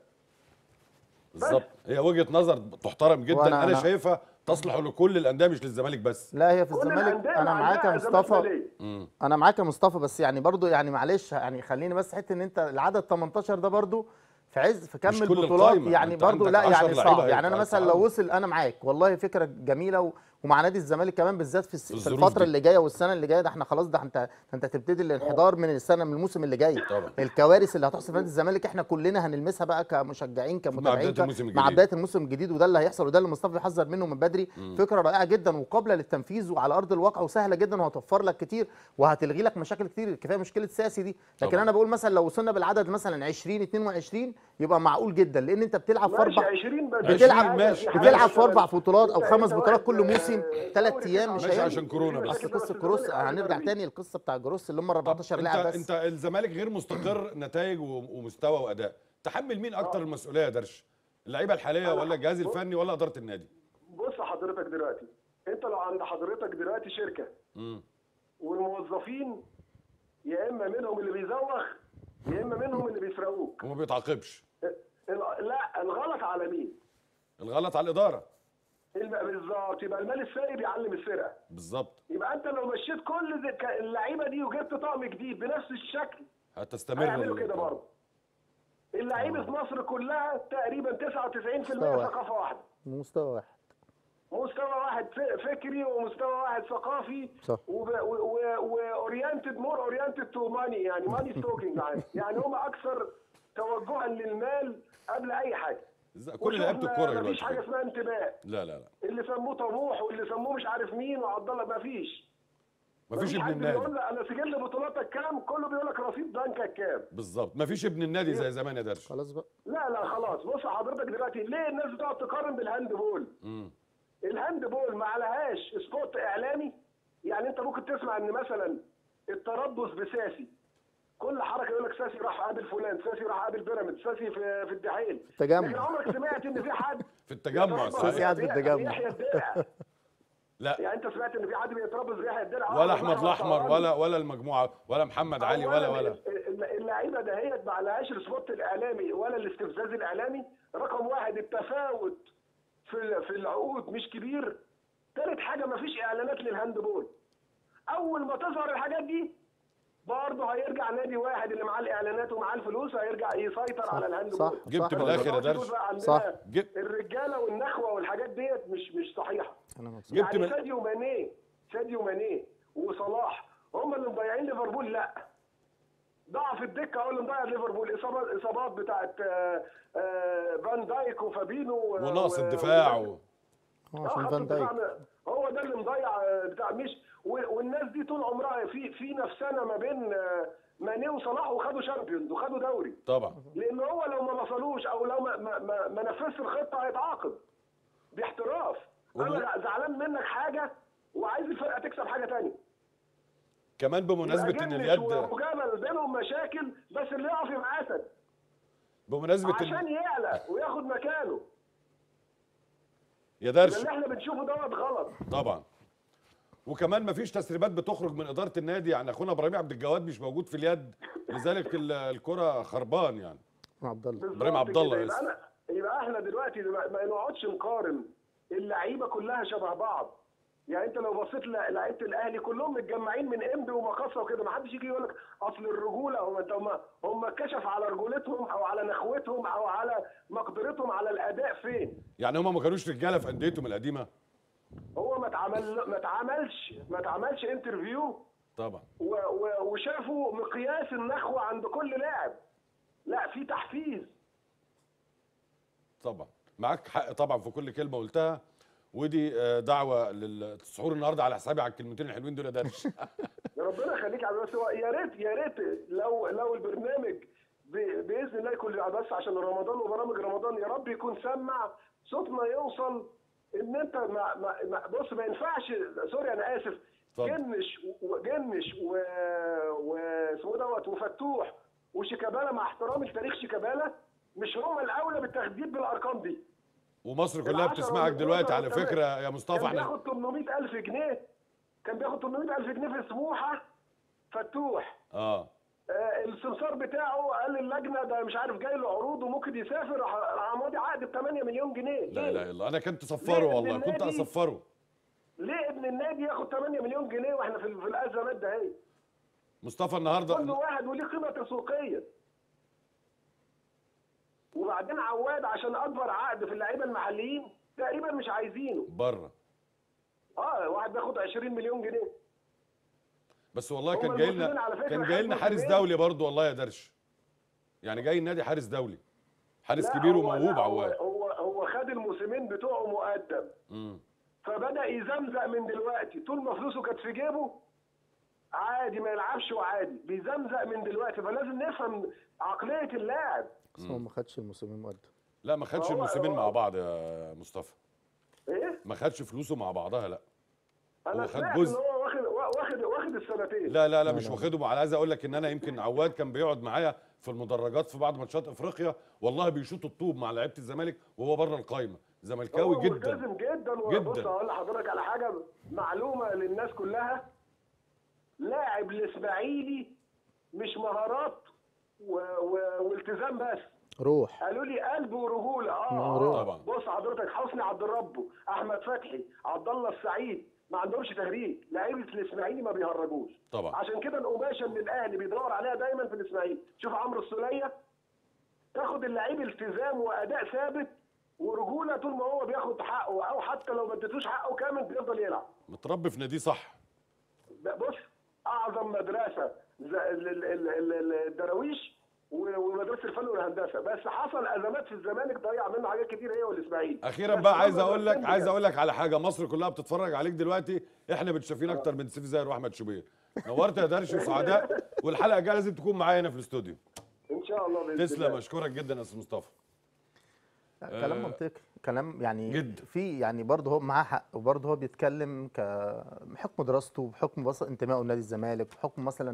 بالظبط. هي وجهه نظر تحترم جدا. وأنا- انا, أنا- شايفها تصلح لكل الانديه مش للزمالك بس. لا هي في كل الزمالك الأندية انا اللي معاك يا عندها أزمات مصطفى. مالية. انا معاك يا مصطفى، بس يعني برضو يعني معلش يعني خليني بس حته ان انت العدد تمنتاشر ده برضو في عز في كم مش كل البطولات القايمة، يعني أنت برضو عندك لا عشر يعني لعيبة صعب. يعني انا هيبقى مثلا صعب. لو وصل انا معاك والله فكره جميله و... ومع نادي الزمالك كمان بالذات في, الس... في الظروف الفتره دي. اللي جايه والسنه اللي جايه. ده احنا خلاص، ده انت ده انت هتبتدي الانحدار من السنه من الموسم اللي جاي. طبعا. الكوارث اللي هتحصل في نادي الزمالك احنا كلنا هنلمسها بقى كمشجعين كمتابعين بداية الموسم مع الجديد. بدايه الموسم الجديد، وده اللي هيحصل وده اللي مصطفى بيحذر منه من بدري. فكره رائعه جدا وقابله للتنفيذ وعلى ارض الواقع وسهله جدا وهتوفر لك كتير وهتلغي لك مشاكل كتير. كفايه مشكله ساسي دي. لكن طبعا. انا بقول مثلا لو وصلنا بالعدد مثلا عشرين اتنين وعشرين يبقى معقول جدا، لان انت بتلعب في ماشي اربع عشرين بس بتلعب حاجة- ماشي. في حاجة بتلعب في مثلاً اربع بطولات او أنت- خمس أنت بطولات واحد، كل موسم آه، ثلاث دوري ايام مش تسعة ماشي هينفع. عشان كورونا بس. اصل كده قصه بس كروس الزمالك عنده هنرجع دوري. تاني القصه بتاع جروس اللي هم طب اربعتاشر انت لاعب بس. انت الزمالك غير مستقر نتائج و- ومستوى واداء، تحمل مين اكتر المسؤوليه يا درش؟ اللعيبه الحاليه ولا الجهاز الفني ولا اداره النادي؟ بص حضرتك دلوقتي، انت لو عند حضرتك دلوقتي شركه امم والموظفين يا اما منهم اللي بيزوغ يا اما منهم اللي بيسرقوك. وما بيتعاقبش. ال- لا الغلط على مين؟ الغلط على الاداره. الم- بالظبط. يبقى المال السائب بيعلم السرقه. بالظبط. يبقى انت لو مشيت كل ذ- ك- اللعيبه دي وجبت طقم جديد بنفس الشكل هتستمر هيعملوا ال- كده برضه. اللعيبه في مصر كلها تقريبا تسعة وتسعين في المية مستوى. ثقافه واحده. مستوى واحد. مستوى واحد ف- فكري ومستوى واحد ثقافي. صح. واورينتد مور اورينتد تو ماني، يعني ماني ستوكينج يعني هم اكثر توجها للمال قبل اي حاجه. ز- كل لعيبه الكوره دلوقتي مفيش حاجه كده. اسمها انتماء. لا لا لا اللي سموه طموح واللي سموه مش عارف مين وعبد الله مفيش. مفيش ابن حد بيقول النادي. لك انا سجل بطولاتك كام، كله بيقول لك رصيد بنكك كام. بالظبط. مفيش ابن النادي زي زمان يا درش. خلاص بقى. لا لا خلاص. بص حضرتك دلوقتي ليه الناس بتقعد تقارن بالهاند بول؟ امم الهاند بول ما عليهاش سبوت اعلامي. يعني انت ممكن تسمع ان مثلا التربص بساسي كل حركه يقول لك ساسي راح قابل فلان، ساسي راح قابل بيراميدز، ساسي في في الدحيل. التجمع. لكن عمرك سمعت ان في حد في التجمع ساسي قاعد في التجمع. بيحيى الدرع؟ لا يعني انت سمعت ان في حد بيتربص بيحيى الدرع؟ ولا احمد الاحمر ولا ولا المجموعه ولا محمد علي ولا ولا اللعيبه دهيت ما عليهاش السبوت الاعلامي ولا الاستفزاز الاعلامي. رقم واحد التفاوت في في العقود مش كبير. ثالث حاجه ما فيش اعلانات للهاندبول. اول ما تظهر الحاجات دي برضه هيرجع نادي واحد اللي معاه الاعلانات ومعاه الفلوس هيرجع يسيطر صح على الهاندبول. صح جبت صح. من الاخر يا درش. صح. جبت الرجاله والنخوه والحاجات ديت مش مش صحيحه. انا مبسوط. جبت يعني من ساديو ماني ساديو ماني وصلاح هم اللي مضيعين ليفربول؟ لا، ضعف الدكه هو اللي مضيع ليفربول. اصابات اصابات بتاعت آه، آه، فان دايك وفابينو و- ونقص و- الدفاع و- و... اه آه، عشان خط فان دايك. الدفاع هو ده اللي مضيع آه، بتاع مش و- والناس دي طول عمرها في في نفسنا ما بين آه، ماني وصلاح وخدوا شامبيونز وخدوا دوري. طبعا لان هو لو ما وصلوش او لو ما ما, ما, ما نفذش الخطه هيتعاقب باحتراف. والله. انا زعلان منك حاجه وعايز الفرقه تكسب حاجه ثانيه. كمان بمناسبه ان اليد ومجامل بينهم مشاكل، بس اللي يقف يبقى اسد بمناسبه عشان ان يعلى وياخد مكانه. يا درش اللي احنا بنشوفه دوت غلط. طبعا. وكمان مفيش تسريبات بتخرج من اداره النادي، يعني اخونا ابراهيم عبد الجواد مش موجود في اليد، لذلك ال- الكره خربان يعني. عبد الله. بالظبط إبراهيم عبد الله كده. يبقى اسف. انا يبقى احنا دلوقتي ما ما نقعدش نقارن اللعيبه كلها شبه بعض. يعني انت لو بصيت ل- لعيبه الاهلي كلهم متجمعين من انبي ومقصه وكده، ما حدش يجي يقول لك اصل الرجوله هم انت هم هم كشف على رجولتهم او على نخوتهم او على مقدرتهم على الاداء فين. يعني هم ما كانوش رجاله في انديتهم القديمه؟ هو ما اتعمل ما اتعملش ما اتعملش انترفيو طبعا. و- و- وشافوا مقياس النخوه عند كل لاعب. لا، في تحفيز. طبعا معاك حق طبعا في كل كلمه قلتها، ودي آه، دعوه للسحور النهارده على حسابي على الكلمتين الحلوين دول يا درش. ربنا يخليك يا عبد. بس هو يا ريت يا ريت لو لو البرنامج ب- باذن الله يكون بس عشان رمضان وبرامج رمضان يا رب يكون سمع صوتنا يوصل. ان انت ما ما ما- بص ما ينفعش. سوري انا اسف. اتفضل. جنش وجنش و واسمه دوت وفتوح وشيكابالا، مع احترامي لتاريخ شيكابالا، مش هم الاولى بالتخدير بالارقام دي. ومصر كلها العشرة بتسمعك والاتناشر دلوقتي على والتمانية. فكره يا مصطفى. كان احنا بياخد ثمانمائة ألف جنيه كان بياخد ثمانمائة ألف جنيه في سموحه فتوح. اه آه، السمسار بتاعه قال للجنه ده مش عارف جاي له عروض وممكن يسافر، راح راح ماضي عقد ب ثمانية مليون جنيه. لا ليه؟ اله الا الله، انا كنت صفره ليه والله، ابن كنت النادي؟ اصفره. ليه ابن النادي ياخد ثمانية مليون جنيه واحنا في في الازمات ده هي؟ مصطفى كل النهارده واحد وليه قيمه تسويقيه. وبعدين عواد عشان اكبر عقد في اللعيبه المحليين تقريبا مش عايزينه. بره. اه واحد بياخد عشرين مليون جنيه. بس والله هم كان جاي المسلمين لنا على فكرة كان جاي لنا خدوا حارس جنيه. دولي برضه والله يا درش. يعني جاي النادي حارس دولي، حارس لا، كبير هو- وموهوب لا، هو عواد. هو هو خد الموسمين بتوعه مقدم. امم فبدأ يزمزق من دلوقتي. طول ما فلوسه كانت في جيبه عادي ما يلعبش وعادي، بيزمزق من دلوقتي. فلازم نفهم عقلية اللاعب. بس هو ما خدش الموسمين مقدم. لا ما خدش هو- الموسمين هو- مع بعض يا مصطفى، ايه؟ ما خدش فلوسه مع بعضها. لا انا هو خد سمعت جزء. ان هو واخد واخد واخد السنتين. لا لا لا لا، مش لا. واخدهم. على عايز اقول لك ان انا يمكن عواد كان بيقعد معايا في المدرجات في بعض ماتشات افريقيا، والله بيشوط الطوب مع لعيبه الزمالك وهو بره القايمه، زملكاوي هو جدا. ملتزم جدا. جداً. وبص هقول لحضرتك على حاجه معلومه للناس كلها. لاعب الاسماعيلي مش مهارات و... و... والتزام بس. روح. قالوا لي قلب ورجوله. اه, مهارات. آه. طبعا. بص حضرتك، حسني عبد الرب، احمد فتحي، عبد الله السعيد ما عندهمش تهريج. لعيبه الاسماعيلي ما بيهرجوش. طبعا. عشان كده القماشه اللي الاهلي بيدور عليها دايما في الاسماعيلي. شوف عمرو السوليه، تاخد اللعيب التزام واداء ثابت ورجوله طول ما هو بياخد حقه، او حتى لو ما اديتوش حقه كامل بيفضل يلعب. متربي في ناديه صح. بص اعظم مدرسه ز- ال- ال- ال- ال- الدراويش و- ومدرسه الفن والهندسه. بس حصل ازمات في الزمالك ضيع منه حاجات كتير هي والاسماعيلي. اخيرا بس بقى هم عايز اقول لك مدرستين عايز بجد. اقول لك على حاجه. مصر كلها بتتفرج عليك دلوقتي، احنا بتشافين اكتر من سيف زاهر واحمد شوبير. نورت يا درش وسعداء، والحلقه الجايه لازم تكون معايا هنا في الاستوديو. ان شاء الله باذن تسلم، الله. اشكرك جدا يا استاذ مصطفى. لا، كلام منطقي، كلام يعني جدا. في يعني برضه هو معاه حق، وبرضه هو بيتكلم ك بحكم دراسته، بحكم بس انتمائه لنادي الزمالك، بحكم مثلا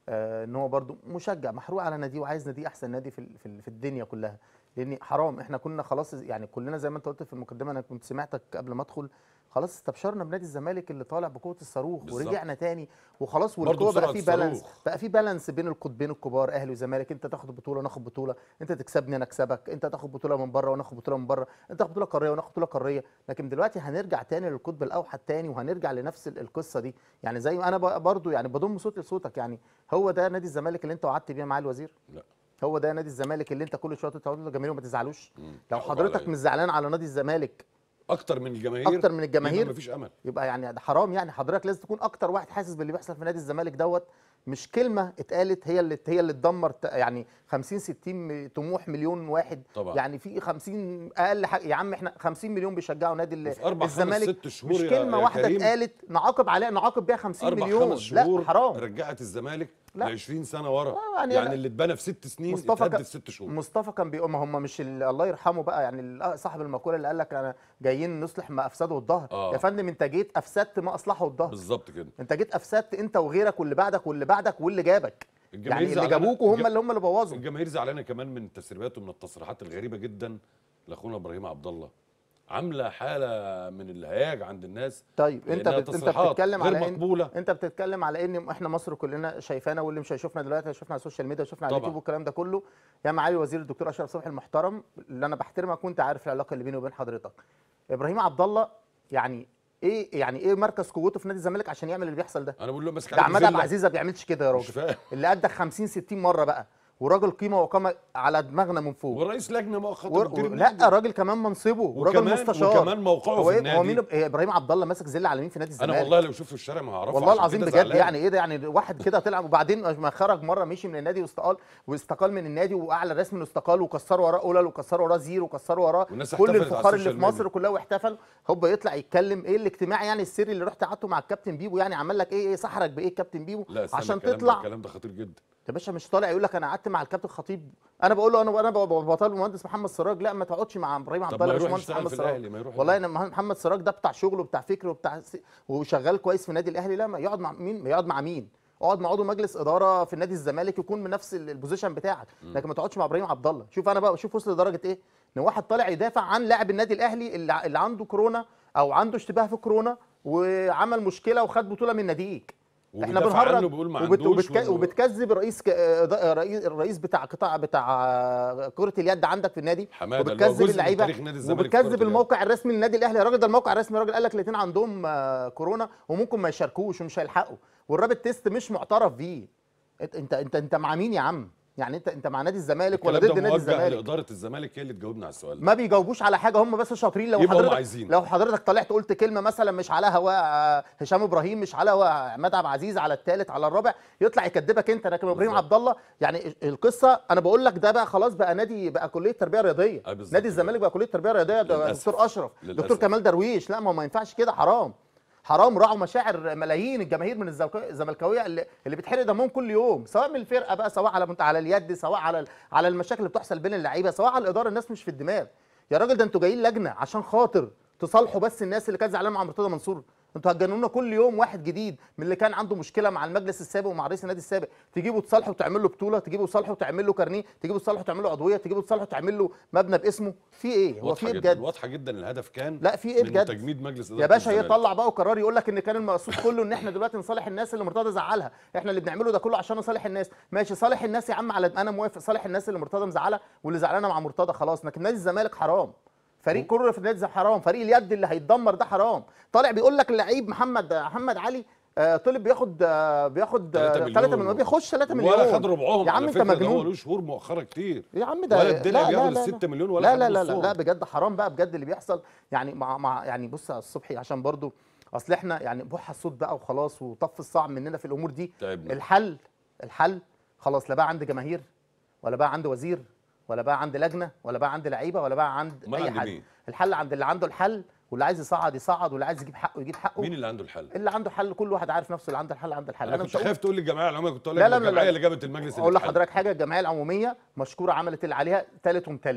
آه ان هو برده مشجع محروق على ناديه وعايز ناديه احسن نادي في ال- في ال- في الدنيا كلها. لان حرام احنا كنا خلاص يعني كلنا زي ما انت قلت في المقدمه، انا كنت سمعتك قبل ما ادخل، خلاص استبشرنا بنادي الزمالك اللي طالع بقوه الصاروخ بالظبط. ورجعنا تاني وخلاص، برضه والقوه بقى بسرعة في بالانس، الصاروخ. بقى في بالانس بين القطبين الكبار اهلي وزمالك، انت تاخد بطوله ناخد بطوله، انت تكسبني انا اكسبك، انت تاخد بطوله من بره وناخد بطوله من بره، انت تاخد بطوله قاريه وناخد بطوله قاريه. لكن دلوقتي هنرجع تاني للقطب الاوحد تاني وهنرجع لنفس ال- القصه دي. يعني زي ما انا ب- برضو يعني بضم صوتي لصوتك، يعني هو ده نادي الزمالك اللي انت وعدت بيه معالي الوزير؟ لا. هو ده نادي الزمالك اللي انت كل شويه تقعد للجماهير وما تزعلوش؟ مم. لو حقه حضرتك عليا. مش زعلان على نادي الزمالك اكتر من الجماهير، اكتر من الجماهير يبقى مفيش امل. يبقى يعني ده حرام. يعني حضرتك لازم تكون اكتر واحد حاسس باللي بيحصل في نادي الزمالك دوت، مش كلمه اتقالت هي اللي هي اللي تدمر ت- يعني خمسين ستين طموح مليون واحد. طبعا. يعني في خمسين اقل حاجه يا عم، احنا خمسين مليون بيشجعوا نادي ال- وفي اربع خمس الزمالك، ست شهور مش يا- كلمه يا واحده كريم، اتقالت نعاقب عليها نعاقب بيها خمسين اربع مليون. خمس شهور لا حرام. رجعت الزمالك ل لا. عشرين سنه ورا. آه، يعني يعني لا. اللي اتبنى في ست سنين مصطفى اتهد كان في ست شهور. مصطفى كان بيقول ما هم مش ال- الله يرحمه بقى، يعني ال- صاحب المقوله اللي قال لك انا جايين نصلح ما افسده الظهر. آه. يا فندم انت جيت افسدت ما اصلحه الظهر. بالظبط كده. انت جيت افسدت انت وغيرك واللي بعدك واللي بعدك واللي جابك. الجماهير يعني اللي زعلانة- جابوكوا هم الج- اللي هم اللي بوظوا. الجماهير زعلانه كمان من التسريبات ومن التصريحات الغريبه جدا لاخونا ابراهيم عبد الله، عامله حاله من الهياج عند الناس. طيب انت لأنها بت... انت تصريحات بتتكلم غير على ان مقبوله. انت بتتكلم على ان احنا مصر كلنا شايفانا، واللي مش هيشوفنا دلوقتي هيشوفنا على السوشيال ميديا وشوفنا على طبعا. اليوتيوب والكلام ده كله. يا معالي وزير الدكتور اشرف صبحي المحترم اللي انا بحترمك وانت عارف العلاقه اللي بيني وبين حضرتك، ابراهيم عبد الله يعني ايه يعني ايه مركز قوته في نادي الزمالك عشان يعمل اللي بيحصل ده؟ انا بقول له ماسك ده عليك عماد عبد زلة. العزيز ما بيعملش كده يا مش راجل، فاهم. اللي قدك خمسين ستين مره بقى، وراجل قيمه وقامه على دماغنا من فوق. ورئيس لجنه مؤقته ور... مدير لا النادي. راجل كمان منصبه وراجل وكمان- مستشار وكمان موقعه هو في إيه؟ النادي. هو مين إيه ابراهيم عبد الله ماسك زل على مين في نادي الزمالك؟ انا والله لو شفته في الشارع ما هعرفه. والله عشان العظيم كده بجد زعلان. يعني ايه ده؟ يعني واحد كده طلع وبعدين ما خرج مره مشي من النادي واستقال واستقال من النادي واعلى رسمي انه استقال وكسروا وراه اولى وكسروا وراه زيرو وكسروا وراه والناس كل احتفلت على الفخار اللي في السوشيال مصر كلها واحتفل. هوبا يطلع يتكلم ايه الاجتماع يعني السري اللي رحت قعدته مع الكابتن بيبو، يعني عمل لك ايه ايه سحرك بايه الكابتن بيبو لا استنى، عشان الكلام تطلع؟ ده الكلام ده خطير جدا. يا باشا مش طالع يقول لك انا قعدت مع الكابتن خطيب. انا بقول له انا انا بطالب المهندس محمد سراج لا ما تقعدش مع ابراهيم عبد طب الله ما يا يروح باشمهندس يشتغل محمد في سراج. الاهلي، ما يروح والله الأهلي. انا محمد سراج ده بتاع شغله وبتاع فكره وبتاع س- وشغال كويس في النادي الاهلي. لا ما يقعد مع مين؟ ما يقعد مع مين؟ اقعد مع عضو مجلس اداره في النادي الزمالك يكون من نفس ال- البوزيشن بتاعك، لكن ما تقعدش مع ابراهيم عبد الله. شوف انا بقى شوف وصل لدرجه ايه؟ ان واحد طالع يدافع عن لاعب النادي الاهلي اللي, ع- اللي عنده كورونا او عنده اشتباه في كورونا وعمل مشكله وخد بطوله من ناديك. احنا وبيدافع عنه بنهرج وبيقول ما وبت... عندوش وبتك... و- وبتكذب رئيس ك... آه، رئيس الرئيس بتاع قطاع بتاع آه، كرة اليد عندك في النادي، حماده اللي هو وبتكذب جزء من اللعيبه تاريخ نادي الزمالك في كرة وبتكذب اليد. الموقع الرسمي للنادي الاهلي. يا راجل ده الموقع الرسمي الراجل قال لك الاثنين عندهم آه، كورونا وممكن ما يشاركوش ومش هيلحقوا، والرابط تيست مش معترف بيه. انت انت انت, انت مع مين يا عم؟ يعني انت انت مع نادي الزمالك ولا الكلام ضد ده نادي موجه الزمالك؟ لاداره الزمالك هي اللي تجاوبنا على السؤال ده. ما بيجاوبوش على حاجه، هم بس شاطرين. لو يبقى هم حضرتك عايزين. لو حضرتك طلعت قلت كلمه مثلا مش على هواء آه، هشام ابراهيم، مش على هواء عماد عبد العزيز، على الثالث على الرابع يطلع يكذبك انت. لكن ابراهيم بالظبط. عبد الله يعني القصه انا بقول لك ده بقى خلاص بقى نادي بقى كليه تربيه رياضيه. آه، بالظبط نادي الزمالك بقى كليه تربيه رياضيه. ده للأسف. دكتور اشرف للأسف. دكتور كمال درويش. لا ما, ما ينفعش كده، حرام حرام. راعوا مشاعر ملايين الجماهير من الزمك- الزملكاويه اللي, اللي بتحرق دمهم كل يوم، سواء من الفرقه بقى، سواء على منت- على اليد، سواء على ال- على المشاكل اللي بتحصل بين اللعيبه، سواء على الاداره. الناس مش في الدماغ يا راجل. ده انتوا جايين لجنه عشان خاطر تصالحوا بس الناس اللي كانت زعلانه مع مرتضى منصور. انتوا هتجننونا كل يوم واحد جديد من اللي كان عنده مشكله مع المجلس السابق ومع رئيس النادي السابق، تجيبوا تصالحوا وتعمل له بطوله، تجيبوا تصالحوا وتعمل له كارنيه، تجيبوا تصالحوا وتعمل له عضويه، تجيبوا تصالحوا وتعمل له مبنى باسمه. في ايه؟ هو في واضحه ايه جدا بجد؟ واضحه جدا الهدف كان لا في ايه من بجد؟ تجميد مجلس اداره يا باشا الزمالك. يطلع بقى وقرار يقول لك ان كان المقصود كله ان احنا دلوقتي نصالح الناس اللي مرتضى زعلها. احنا اللي بنعمله ده كله عشان نصالح الناس. ماشي صالح الناس يا عم، على انا موافق، صالح الناس اللي مرتضى مزعلها واللي زعلانه مع مرتضى خلاص. لكن نادي الزمالك حرام، فريق كوره في النادي حرام، فريق اليد اللي هيتدمر ده حرام. طالع بيقول لك اللعيب محمد محمد علي آه، طلب بياخد آه، بياخد ثلاثة مليون، بيخش ثلاثة مليون ولا خد ربعهم. يا عم على انت فكرة ده هو مجنون له شهور مؤخره كتير يا عم. ده ولا الدلع لا بياخد لا ال لا ستة مليون ولا لا خد لا لا, لا, نصهم. لا بجد حرام بقى بجد اللي بيحصل. يعني مع مع يعني بص يا الصبحي عشان برضو اصل احنا يعني بوح الصوت بقى وخلاص وطف الصعب مننا في الامور دي. تعبنا. الحل الحل خلاص، لا بقى عند جماهير ولا بقى عند وزير ولا بقى عند لجنه ولا بقى عند لعيبه ولا بقى عند أمال اي عند حد. مين؟ الحل عند اللي عنده الحل، واللي عايز يصعد يصعد، واللي عايز يجيب حقه يجيب حقه. مين اللي عنده الحل؟ اللي عنده حل كل واحد عارف نفسه. اللي عنده الحل عنده الحل. انا مش كنت هقول- خايف تقول لي الجمعيه العموميه، كنت اقول لك لا لا لا الجمعيه لا. اللي جابت المجلس اقول اللي اتحل. لحضرتك حاجه، الجمعيه العموميه مشكوره عملت اللي عليها تالت ومتلت. طبعا.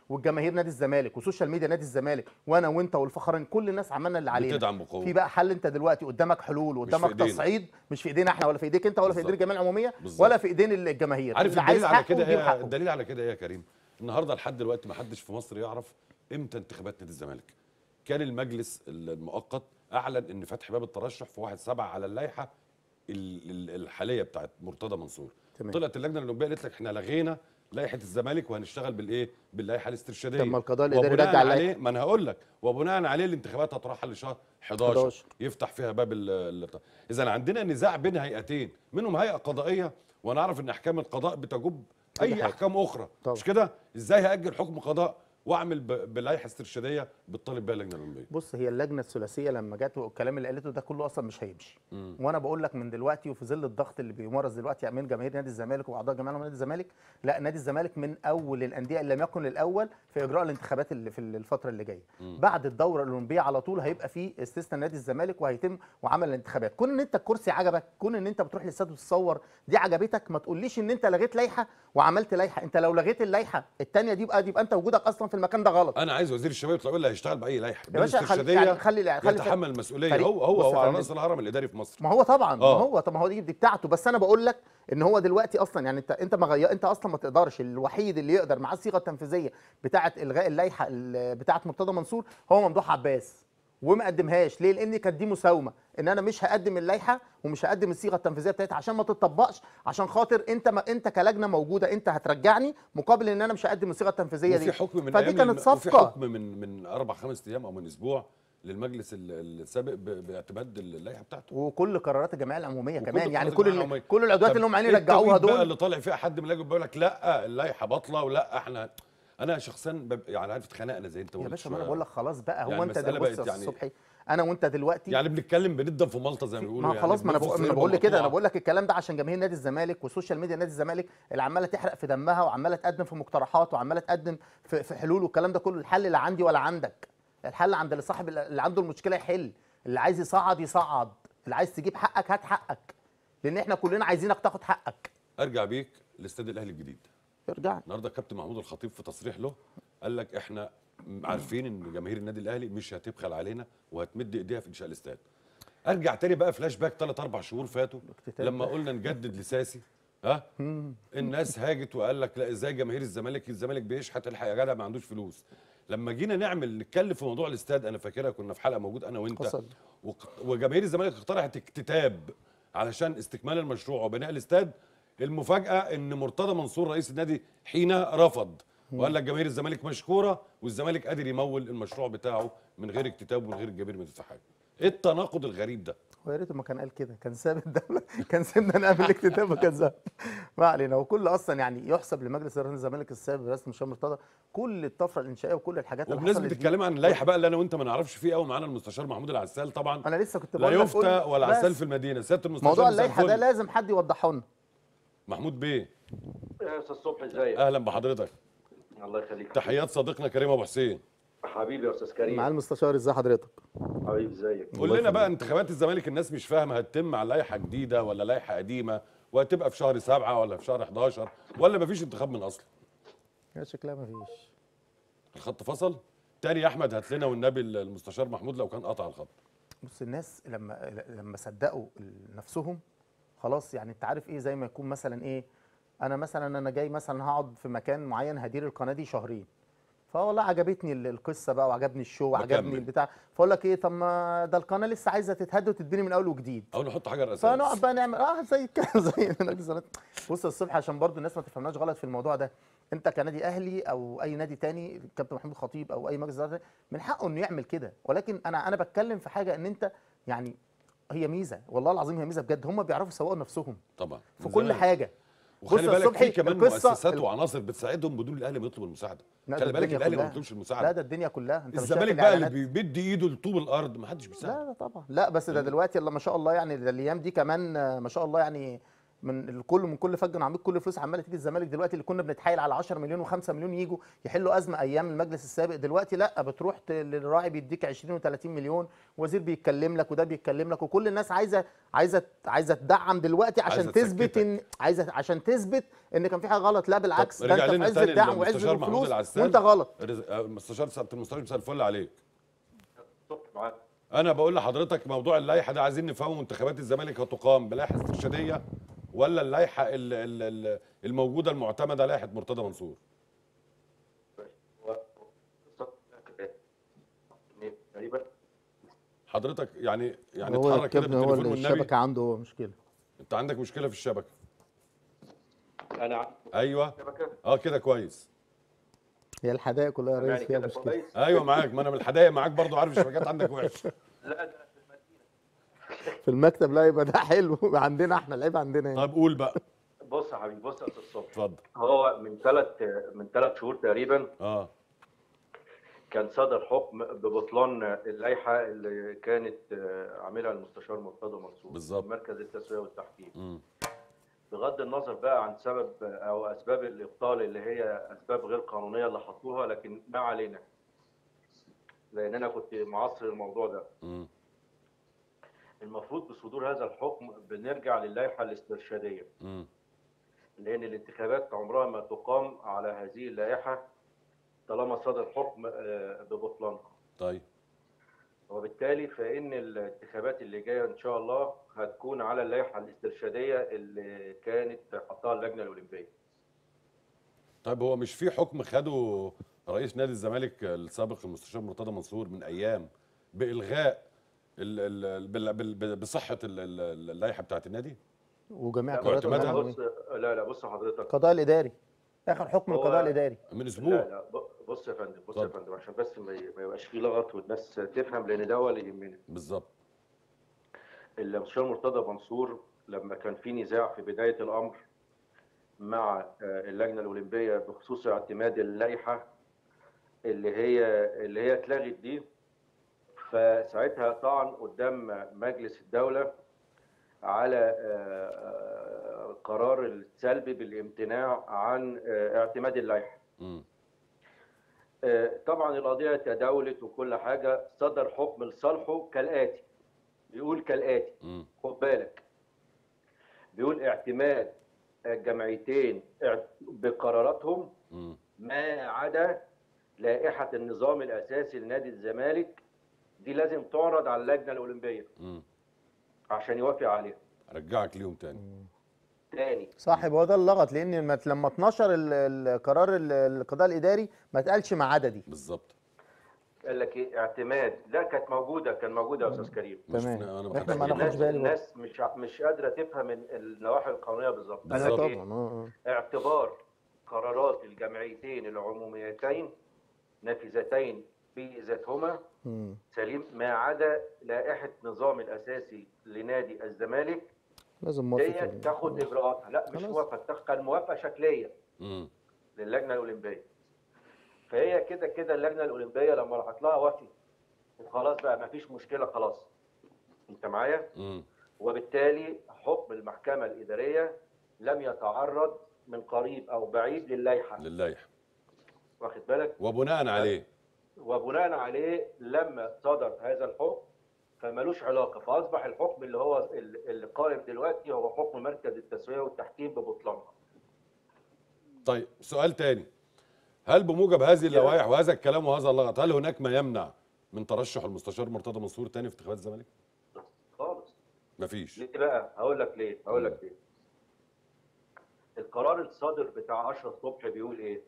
والجماهير نادي الزمالك وسوشيال ميديا نادي الزمالك وانا وانت والفخرين كل الناس عملنا اللي علينا. بتدعم بقوه. في بقى حل، انت دلوقتي قدامك حلول وقدامك إيدينا. تصعيد، مش في ايدينا احنا ولا في ايديك انت ولا في ايدين بالظبط. الجمعيه العموميه بالظبط. ولا في ايدين الجماهير. عارف اللي عايز الدليل على حقه كده يجيب ايه؟ حقه. الدليل على كده ايه يا كريم؟ النهارده لحد دلوقتي ما حدش في مصر يعرف امتى انتخابات نادي الزمالك. كان المجلس المؤقت اعلن ان فتح باب الترشح في واحد سبعة على اللائحه ال- ال- الحاليه بتاعت مرتضى منصور. تمام. طلعت اللجنه الاولمبيه قالت لك احنا لغينا لائحه الزمالك وهنشتغل بالايه؟ باللائحه الاسترشاديه. طب ما القضاء الاداري وبناء رجع عليه، اللائحه. ما انا هقول لك، وبناء عليه الانتخابات هترحل لشهر حداشر, حداشر. يفتح فيها باب ال اذا عندنا نزاع بين هيئتين، منهم هيئه قضائيه، وانا اعرف ان احكام القضاء بتجب كل اي حاجة. احكام اخرى. طبعا. مش كده؟ ازاي هاجل حكم قضاء واعمل ب- بلائحه استرشاديه بتطالب بيها اللجنه الاولمبيه؟ بص، هي اللجنه الثلاثيه لما جت والكلام اللي قالته ده كله اصلا مش هيمشي. مم. وانا بقول لك من دلوقتي وفي ظل الضغط اللي بيمارس دلوقتي من جماهير نادي الزمالك واعضاء جمعيه نادي الزمالك، لا، نادي الزمالك من اول الانديه اللي لم يكن الاول في اجراء الانتخابات اللي في الفتره اللي جايه. بعد الدوره الاولمبيه على طول هيبقى في استثناء نادي الزمالك وهيتم وعمل الانتخابات. كون ان انت الكرسي عجبك، كون ان انت بتروح للاستاد وتتصور دي عجبتك، ما تقوليش ان انت لغيت لائحه وعملت لائحه. انت لو لغيت اللائحه الثانيه دي يبقى دي يبقى انت وجودك اصلا في المكان ده غلط. انا عايز وزير الشباب يطلع يقول لي هيشتغل باي لائحه يا باشا خلي يعني خلي خلي يتحمل المسؤوليه. فريق. هو هو بص هو يا على فندم. راس الهرم الاداري في مصر. ما هو طبعا آه. ما هو طب ما هو دي دي بتاعته. بس انا بقول لك ان هو دلوقتي اصلا يعني انت انت ما غير انت اصلا ما تقدرش. الوحيد اللي يقدر معاه الصيغه التنفيذيه بتاعه الغاء اللائحه ال- بتاعه مرتضى منصور هو ممدوح عباس، وما قدمهاش ليه؟ لان كانت دي مساومه، ان انا مش هقدم اللائحه ومش هقدم الصيغه التنفيذيه بتاعتها عشان ما تطبقش، عشان خاطر انت ما انت كلجنه موجوده انت هترجعني مقابل ان انا مش هقدم الصيغه التنفيذيه دي. وفي حكم من فدي أيام كانت الم- وفي صفقه. حكم من من اربع خمس ايام او من اسبوع للمجلس ال- السابق ب- باعتماد اللائحه بتاعته. وكل قرارات الجمعيه العموميه وكل كمان، يعني قرارات كل الجمعية ال- العمومية. كل العضويات طب اللي هم عايزين إيه يرجعوها التوقيت بقى دول. اللي طالع فيها حد من اللجنه بيقول لك لا اللائحه باطله ولا احنا، انا شخصيا بب... يعني عارف اتخانقنا زي انت يا قلت باشا ما انا شوية. بقول لك خلاص بقى. هو يعني انت المسألة دلوقتي بقت يا يعني- صبحي انا وانت دلوقتي يعني بنتكلم بندم في ملطه زي ما بيقولوا. ما يعني خلاص، ما انا بننفخ بقول, في أنا بقول لك كده، انا مقطوعة. بقول لك الكلام ده عشان جماهير نادي الزمالك وسوشيال ميديا نادي الزمالك اللي عماله تحرق في دمها وعماله تقدم في مقترحات وعماله تقدم في, في حلول والكلام ده كله. الحل لا عندي ولا عندك، الحل عند اللي صاحب اللي عنده المشكله يحل، اللي عايز يصعد يصعد، اللي عايز تجيب حقك هات حقك، لان احنا كلنا عايزينك تاخد حقك. ارجع بيك لاستاد الاهلي الجديد. ارجع. النهارده كابتن محمود الخطيب في تصريح له قال لك احنا عارفين ان جماهير النادي الاهلي مش هتبخل علينا وهتمد ايديها في انشاء الاستاد. ارجع تاني بقى فلاش باك ثلاث اربع شهور فاتوا لما قلنا نجدد لساسي، ها الناس هاجت وقال لك لا ازاي جماهير الزمالك الزمالك بيشحت، الحق يا جدع ما عندوش فلوس. لما جينا نعمل نتكلم في موضوع الاستاد انا فاكرها كنا في حلقه موجود انا وانت حصل. وق- وجماهير الزمالك اقترحت اكتتاب علشان استكمال المشروع وبناء الاستاد. المفاجاه ان مرتضى منصور رئيس النادي حينها رفض وقال لك جماهير الزمالك مشكوره والزمالك قادر يمول المشروع بتاعه من غير اكتتاب ومن غير الجماهير ما تدفع حاجه. ايه التناقض الغريب ده؟ ويا ريته ما كان قال كده، كان ساب الدوله كان سيبنا نقابل الاكتتاب وكان ساب. ما علينا. وكل اصلا يعني يحسب لمجلس اداره الزمالك السابق برئاسه هشام مرتضى كل الطفره الانشائيه وكل الحاجات اللي وبالنسبه حصلت دي. بتتكلم عن اللائحه بقى اللي انا وانت ما نعرفش فيه قوي، معانا المستشار محمود العسال طبعا. انا لسه كنت لا بقول لك يفتى قول- ولا بس عسال في المدينه. سياده المستشار موضوع مساء اللائحه ده الفل. لازم حد يوضحه لنا. محمود بيه يا استاذ صبحي ازيك؟ اهلا بحضرتك. الله يخليك. تحيات صديقنا كريم ابو حسين. حبيبي يا استاذ كريم. مع المستشار ازي حضرتك؟ حبيبي ازيك؟ قول لنا بقى انتخابات الزمالك الناس مش فاهمه هتتم على لائحه جديده ولا لائحه قديمه وهتبقى في شهر سبعة ولا في شهر حداشر ولا مفيش انتخاب من اصلا؟ يا شكلها ما فيش. الخط فصل تاني يا احمد. هات لنا والنبي المستشار محمود لو كان قطع الخط. بص الناس لما لما صدقوا نفسهم خلاص، يعني انت عارف ايه، زي ما يكون مثلا ايه، انا مثلا انا جاي مثلا هقعد في مكان معين هدير القناه دي شهرين، فوالله عجبتني ال- القصه بقى وعجبني الشو وعجبني بكمل. البتاع، فاقول لك ايه، طب ما ده القناه لسه عايزه تتهد وتتبني من اول وجديد، او نحط حجر اساس. فنقعد بقى نعمل اه زي كده زي نادي الزمالك. بص الصبح عشان برضو الناس ما تفهمناش غلط في الموضوع ده، انت كنادي اهلي او اي نادي تاني كابتن محمود الخطيب او اي مجلس اداره من حقه انه يعمل كده، ولكن انا انا بتكلم في حاجه ان انت يعني هي ميزه، والله العظيم هي ميزه بجد، هم بيعرفوا يسوقوا نفسهم طبعا في من كل زمان. حاجه. وخلي بص يا بالك صبحي، في كمان القصة- مؤسسات ال- وعناصر بتساعدهم بدون الاهلي ما يطلب المساعده. لا، خلي ده بالك الدنيا الاهلي ما كلها. بيطلبش لا المساعده. ده الدنيا كلها، انت مش شايف الزمالك بقى اللي الإعلانات؟ بيمد ايده لطوب الارض ما حدش بيساعده. لا لا طبعا لا، بس ده دلوقتي الله ما شاء الله يعني ده الايام دي كمان آه، ما شاء الله يعني من الكل من كل فج عميق، كل فلوس عماله تيجي الزمالك دلوقتي. اللي كنا بنتحايل على عشرة مليون و5 مليون يجوا يحلوا ازمه ايام المجلس السابق، دلوقتي لا، بتروح ت- للراعي بيديك عشرين و30 مليون، وزير بيتكلم لك وده بيتكلم لك، وكل الناس عايزه عايزه عايزه تدعم دلوقتي عشان عايزة تثبت تسكتك. ان عايزه عشان تثبت ان كان في حاجه غلط. لا بالعكس، طب ده رجع انت في لنا عز تاني الدعم وعز المستشار محمود الفلوس العسال. وانت غلط. رز- آه، مستشار سعادة المستشار مساء الفل عليك. الصبح معاك. انا بقول لحضرتك موضوع اللائحه ده عايزين نفهمه. انتخابات الزمالك هتقام بلائحه استرشاديه ولا اللائحه ال- ال- ال- الموجوده المعتمده لائحه مرتضى منصور؟ هو تقريبا حضرتك يعني يعني هو اتحرك كده الكابتن، هو بالتليفون اللي والنبي. الشبكه عنده هو مشكله. انت عندك مشكله في الشبكه؟ انا عندي ايوه شبكه. اه كده كويس. هي الحدائق كلها يا ريس يعني فيها كده مشكله. كويس. ايوه معاك، ما انا من الحدايق معاك برضو، عارف الشبكات عندك وحش. لا ده في المدينه. في المكتب لا، يبقى ده حلو. عندنا احنا العيب عندنا هنا. طب قول بقى. بص يا حبيبي، بص يا استاذ صبحي. اتفضل. هو من ثلاث من ثلاث شهور تقريبا اه كان صدر حكم ببطلان اللائحه اللي كانت آه، عاملها المستشار مرتضى منصور بالظبط. من مركز التسويه والتحكيم. امم بغض النظر بقى عن سبب او اسباب الابطال اللي هي اسباب غير قانونيه اللي حطوها، لكن ما علينا، لان انا كنت معاصر الموضوع ده. امم المفروض بصدور هذا الحكم بنرجع للائحه الاسترشاديه، امم لان الانتخابات عمرها ما تقام على هذه اللائحه طالما صدر حكم آه، ببطلانها. طيب وبالتالي فان الانتخابات اللي جايه ان شاء الله هتكون على اللائحه الاسترشاديه اللي كانت حطها اللجنه الاولمبيه. طيب هو مش في حكم خده رئيس نادي الزمالك السابق المستشار مرتضى منصور من ايام بالغاء ال ال بال- بال- بال- بصحه ال- ال- اللائحه بتاعت النادي؟ وجميع لا قرارات واعتمادها؟ القانون بص لا لا بص حضرتك. القضاء الاداري، اخر حكم هو- القضاء الاداري. من لا اسبوع. لا ب- بص يا فندم، بص يا اتفضل. فندم عشان بس ما ي- ما يبقاش فيه لغط والناس تفهم، لان ده هو اللي يهمنا. بالظبط. المستشار مرتضى منصور لما كان في نزاع في بدايه الامر مع آه، اللجنه الاولمبيه بخصوص اعتماد اللائحه اللي هي اللي هي اتلغت دي، فساعتها طعن قدام مجلس الدوله على آه، آه، القرار السلبي بالامتناع عن آه، اعتماد اللائحه. امم آه، طبعا القضيه تداولت وكل حاجه، صدر حكم لصالحه كالاتي، بيقول كالاتي، امم خد بالك، بيقول اعتماد الجمعيتين بقراراتهم امم ما عدا لائحه النظام الاساسي لنادي الزمالك، دي لازم تعرض على اللجنه الاولمبيه امم عشان يوافق عليها. رجعك ليهم تاني. تاني صاحب هو ده اللغط، لان لما لما اتنشر ال- القرار ال- القضاء الاداري ما اتقالش ما عدا دي. بالظبط. قال لك ايه اعتماد، لا كانت موجوده، كان موجوده يا استاذ كريم. مش تمام. انا ما احنا خدتش ما بالي. ناخدش الناس بالي برضه. الناس مش ع- مش قادره تفهم ال- النواحي القانونيه بالظبط. قال لا لك بالظبط. ايه طبعا. اه اه اعتبار قرارات الجمعيتين العموميتين نافذتين في ذاتهما مم. سليم ما عدا لائحه نظام الاساسي لنادي الزمالك، لازم موافقه ديت ال- تاخد اجراءاتها. لا مش خلاص. موافقه، تاخد كان موافقه شكليه امم للجنه الاولمبيه. فهي كده كده اللجنه الاولمبيه لما راحت لها وافقت وخلاص بقى ما فيش مشكله خلاص. انت معايا؟ امم وبالتالي حكم المحكمه الاداريه لم يتعرض من قريب او بعيد للائحه، للائحه. واخد بالك؟ وبناء عليه وبناء عليه لما صدر هذا الحكم فمالوش علاقه، فاصبح الحكم اللي هو اللي قائم دلوقتي هو حكم مركز التسويه والتحكيم ببطلانها. طيب سؤال تاني. هل بموجب هذه اللوائح وهذا الكلام وهذا اللغط هل هناك ما يمنع من ترشح المستشار مرتضى منصور تاني في انتخابات الزمالك؟ خالص. مفيش. ليه بقى؟ هقول لك ليه، هقول لك ليه. القرار الصادر بتاع اشرف صبحي بيقول ايه؟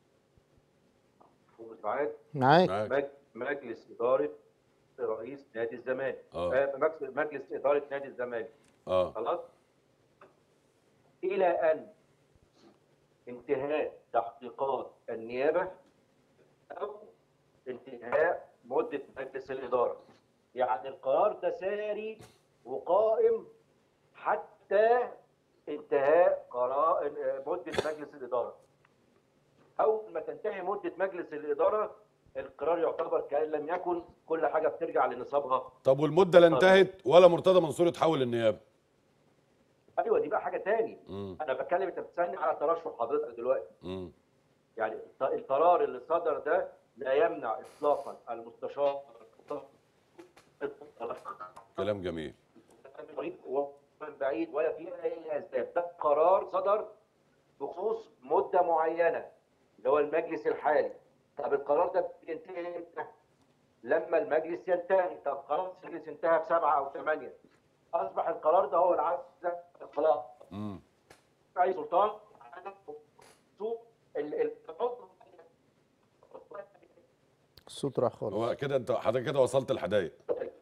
معاك؟ معاك. معاك. مج- مجلس اداره رئيس نادي الزمالك. اه آه، مجلس- مجلس اداره نادي الزمالك. اه خلاص؟ الى ان انتهاء تحقيقات النيابه او انتهاء مده مجلس الاداره. يعني القرار ده ساري وقائم حتى انتهاء قرار مده مجلس الاداره. اول ما تنتهي مده مجلس الاداره القرار يعتبر كأن لم يكن، كل حاجه بترجع لنصابها. طب والمده لا انتهت ولا مرتضى منصور اتحول للنيابه؟ ايوه دي بقى حاجه تاني. مم. انا بتكلم، انت بتسالني على ترشح حضرتك دلوقتي. مم. يعني القرار اللي صدر ده لا يمنع اطلاقا المستشار كلام جميل. من بعيد ولا في اي اسباب. ده قرار صدر بخصوص مده معينه اللي هو المجلس الحالي. طب القرار ده بينتهي امتى؟ لما المجلس ينتهي. طب قرار المجلس انتهى بسبعه او ثمانيه، اصبح القرار ده هو العزل خلاص. امم اي سلطان ال الصوت راح خالص. هو كده انت حضرتك كده وصلت الحدايق.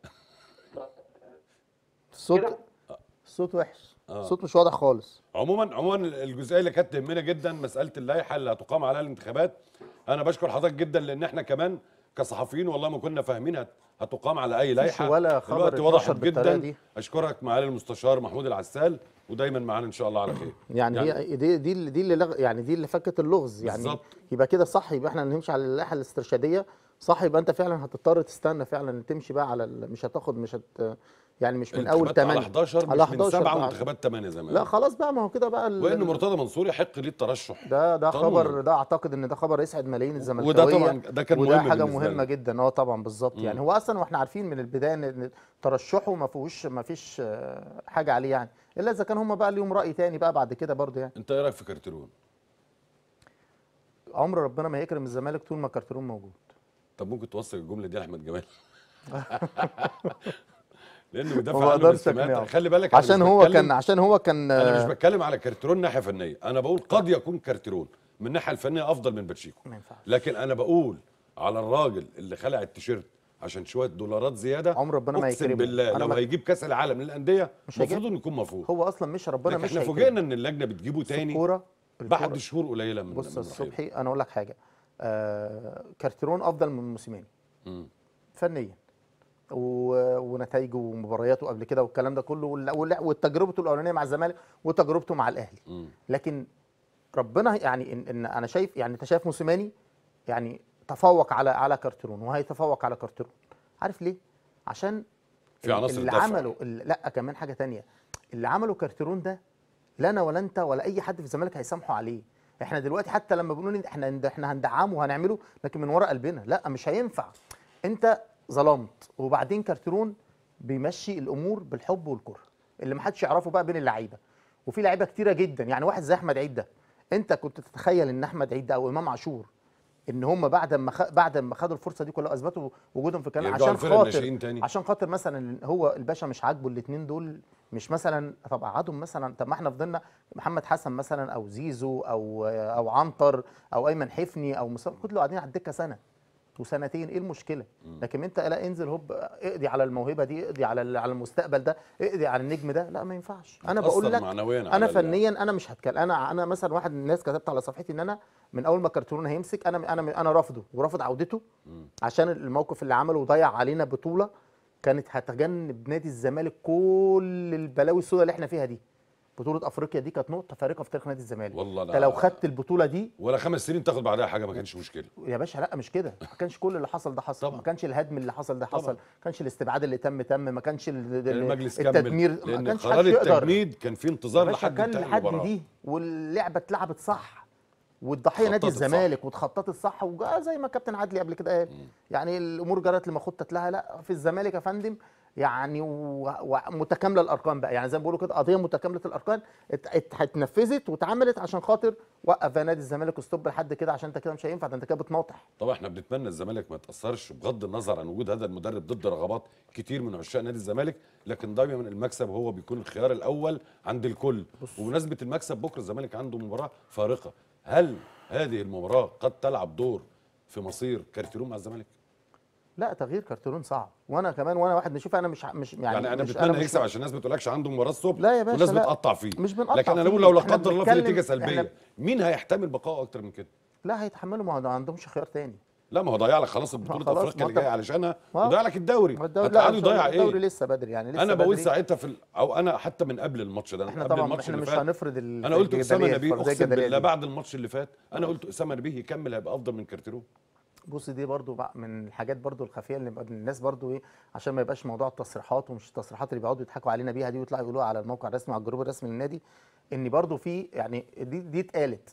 الصوت الصوت وحش. آه. الصوت مش واضح خالص. عموما عموما الجزئيه اللي كانت تهمنا جدا مساله اللائحه اللي هتقام عليها الانتخابات. انا بشكر حضرتك جدا لان احنا كمان كصحفيين والله ما كنا فاهمين هت- هتقام على اي لائحه. ولا خبر دلوقتي وضحت اتنشر بالطريقة جدا. دي. اشكرك معالي المستشار محمود العسال ودايما معانا ان شاء الله على خير. يعني, يعني هي دي دي اللي- دي اللي لغ... يعني دي اللي فكت اللغز يعني. بالظبط. يبقى كده صح، يبقى احنا نمشي على اللائحه الاسترشاديه صح. يبقى انت فعلا هتضطر تستنى فعلا تمشي بقى على ال... مش هتاخد مش هت يعني مش من اول انتخابات تمانية على حداشر مش على من حداشر سبعة بقى. وانتخابات ثمانية زي ما لا قالوا. خلاص بقى، ما هو كده بقى ال... وان مرتضى منصور يحق ليه الترشح. ده ده قانوناً. خبر، ده اعتقد ان ده خبر يسعد ملايين الزملكاويه. وده طبعا ده كان وده مهم حاجه بالنسبة مهمه لنا. جدا. اه طبعا بالظبط. يعني هو اصلا واحنا عارفين من البدايه ان ترشحه ما فيهوش ما فيش آه، حاجه عليه يعني، الا اذا كان هم بقى ليهم راي تاني بقى بعد كده برضه يعني. انت ايه رايك في كارتيرون؟ عمر ربنا ما يكرم الزمالك طول ما كارتيرون موجود. طب ممكن توصل الجمله دي لاحمد جمال؟ لانه بيدافع ما عنه بقدرش باستماتة. أقنعه. خلي بالك أنا عشان مش هو بتكلم- كان عشان هو كان انا مش بتكلم على كارتيرون ناحيه فنيه، انا بقول قد يكون كارتيرون من الناحيه الفنيه افضل من باتشيكو. ما ينفعش. لكن انا بقول على الراجل اللي خلع التيشيرت عشان شويه دولارات زياده. عمر ربنا ما اقسم يكرمه. بالله أنا لو ما- هيجيب كاس العالم للانديه مش هيجيب. المفروض انه يكون مرفوض. هو اصلا مش ربنا لكن مش احنا هيكرمه. فوجئنا ان اللجنه بتجيبه تاني الكوره بعد الكورة- شهور قليله من بص من رحيله. الصبحي انا اقول لك حاجه. آه كارتيرون افضل من موسيماني مم. فنيا و- ونتائجه ومبارياته قبل كده والكلام ده كله وال- وال- وتجربته الاولانيه مع الزمالك وتجربته مع الاهلي. مم. لكن ربنا يعني ان, إن انا شايف يعني انت شايف موسيماني يعني تفوق على على كارتيرون وهيتفوق على كارتيرون. عارف ليه؟ عشان في عناصر اللي دفع. عمله اللي لا كمان حاجه تانية. اللي عمله كارتيرون ده لا انا ولا انت ولا اي حد في الزمالك هيسامحوا عليه. احنا دلوقتي حتى لما بنقول احنا احنا هندعمه وهنعمله لكن من ورا قلبنا لا مش هينفع. انت ظلمت وبعدين كارتيرون بيمشي الامور بالحب والكره اللي ما حدش يعرفه بقى بين اللعيبه. وفي لعيبه كتيره جدا يعني واحد زي احمد عيد ده، انت كنت تتخيل ان احمد عيد ده او امام عاشور ان هم بعد ما خ... بعد ما خدوا الفرصه دي كلها اثبتوا وجودهم في الكلام يرجعوا عشان الفرق خاطر الناشئين تاني. عشان خاطر مثلا هو الباشا مش عاجبه الاثنين دول مش مثلا طب قعدهم مثلا. طب ما احنا فضلنا محمد حسن مثلا او زيزو او او عنتر او ايمن حفني او مصطفى كلهم قاعدين على الدكه سنه وسنتين، ايه المشكله؟ لكن انت لا انزل هوب اقضي على الموهبه دي، اقضي على على المستقبل ده، اقضي على النجم ده، لا ما ينفعش. انا بقول بتأثر لك معنوياً انا على ال- فنيا انا مش هتكلم. انا انا مثلا واحد من الناس كتبت على صفحتي ان انا من اول ما كارتيرون هيمسك انا انا انا رافضه ورافض عودته عشان الموقف اللي عمله وضيع علينا بطوله كانت هتجنب نادي الزمالك كل البلاوي السوداء اللي احنا فيها دي. بطوله افريقيا دي كانت نقطه فارقه في تاريخ نادي الزمالك. والله انت أنا- لو خدت البطوله دي ولا خمس سنين تاخد بعدها حاجه ما كانش مشكله. يا باشا لا مش كده. ما كانش كل اللي حصل ده حصل. طبعا. ما كانش الهدم اللي حصل ده حصل. طبعا. ما كانش الاستبعاد اللي تم تم ما كانش ال- المجلس التدمير كمل ما لان كانش قرار حد يقدر. التجميد كان فيه يا انتظار باشا لحد كان انتهى لحد المباراه. دي واللعبه اتلعبت صح والضحيه نادي خططت صح. الزمالك واتخططت صح وزي ما كابتن عدلي قبل كده قال يعني الامور جرت لما خطت لها. لا في الزمالك يا فندم يعني ومتكامله الاركان بقى يعني زي ما بيقولوا كده قضيه متكامله الاركان ات- ات- اتنفذت واتعملت عشان خاطر وقف نادي الزمالك ستوب لحد كده عشان انت كده مش هينفع ده انت كده بتناطح. طبعا احنا بنتمنى الزمالك ما يتاثرش بغض النظر عن وجود هذا المدرب ضد رغبات كتير من عشاق نادي الزمالك، لكن دايما المكسب هو بيكون الخيار الاول عند الكل. وبمناسبه المكسب بكره الزمالك عنده مباراه فارقه، هل هذه المباراه قد تلعب دور في مصير كارتيرون مع الزمالك؟ لا تغيير كارتيرون صعب وانا كمان وانا واحد نشوف انا مش مش يعني, يعني انا مش بتمنى مش يكسب عشان الناس ما تقولكش عنده مباراه الصبح لا يا باشا والناس لا. بتقطع فيه. مش بنقطع لكن انا فيه. بقول لو لا احنا قدر الله في بنتكلم- نتيجه سلبيه احنا- مين هيحتمل بقائه اكتر من كده؟ لا هيتحملوا ما ما عندهمش خيار تاني. لا ما هو ضيع لك خلاص البطوله خلاص، افريقيا ما اللي طب- جايه علشانها ما- وضيع لك الدوري. ما الدوري لا هتقعدوا يضيع ايه؟ الدوري لسه بدري يعني لسه انا بقول بدري. ساعتها في ال... او انا حتى من قبل الماتش ده احنا قبل طبعا الماتش احنا اللي مش فات هنفرض ال- انا قلت اسامه الجدلية- نبيه الفرضية اقسم الجدلية بالله دي. بعد الماتش اللي فات انا قلت اسامه نبيه يكمل هيبقى افضل من كارتيرون. بص دي برضو بقى من الحاجات برضو الخفيه اللي بقى الناس برضو ايه، عشان ما يبقاش موضوع التصريحات ومش التصريحات اللي بيقعدوا يضحكوا علينا بيها دي ويطلعوا يقولوها على الموقع الرسمي على الجروب الرسمي للنادي، ان برضو في يعني دي دي اتقالت،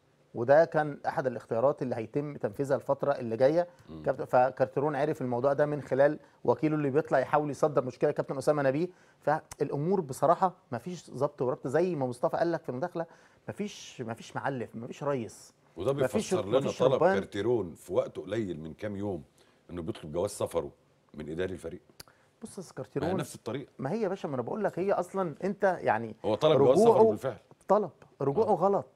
وده كان احد الاختيارات اللي هيتم تنفيذها الفتره اللي جايه. كابتن فكارترون عرف الموضوع ده من خلال وكيله اللي بيطلع يحاول يصدر مشكله كابتن اسامه نبيه. فالامور بصراحه ما فيش ضبط وربط زي ما مصطفى قال لك في المداخله، ما فيش ما فيش معلف، ما فيش ريس. وده مفيش- بيفسر لنا مفيش طلب ربان. كارتيرون في وقت قليل من كام يوم انه بيطلب جواز سفره من اداري الفريق. بص يا ما هي كارترون، نفس الطريقه. ما هي يا باشا، ما انا بقول لك هي اصلا انت يعني هو طلب جواز سفره رجوعه بالفعل. طلب رجوعه غلط،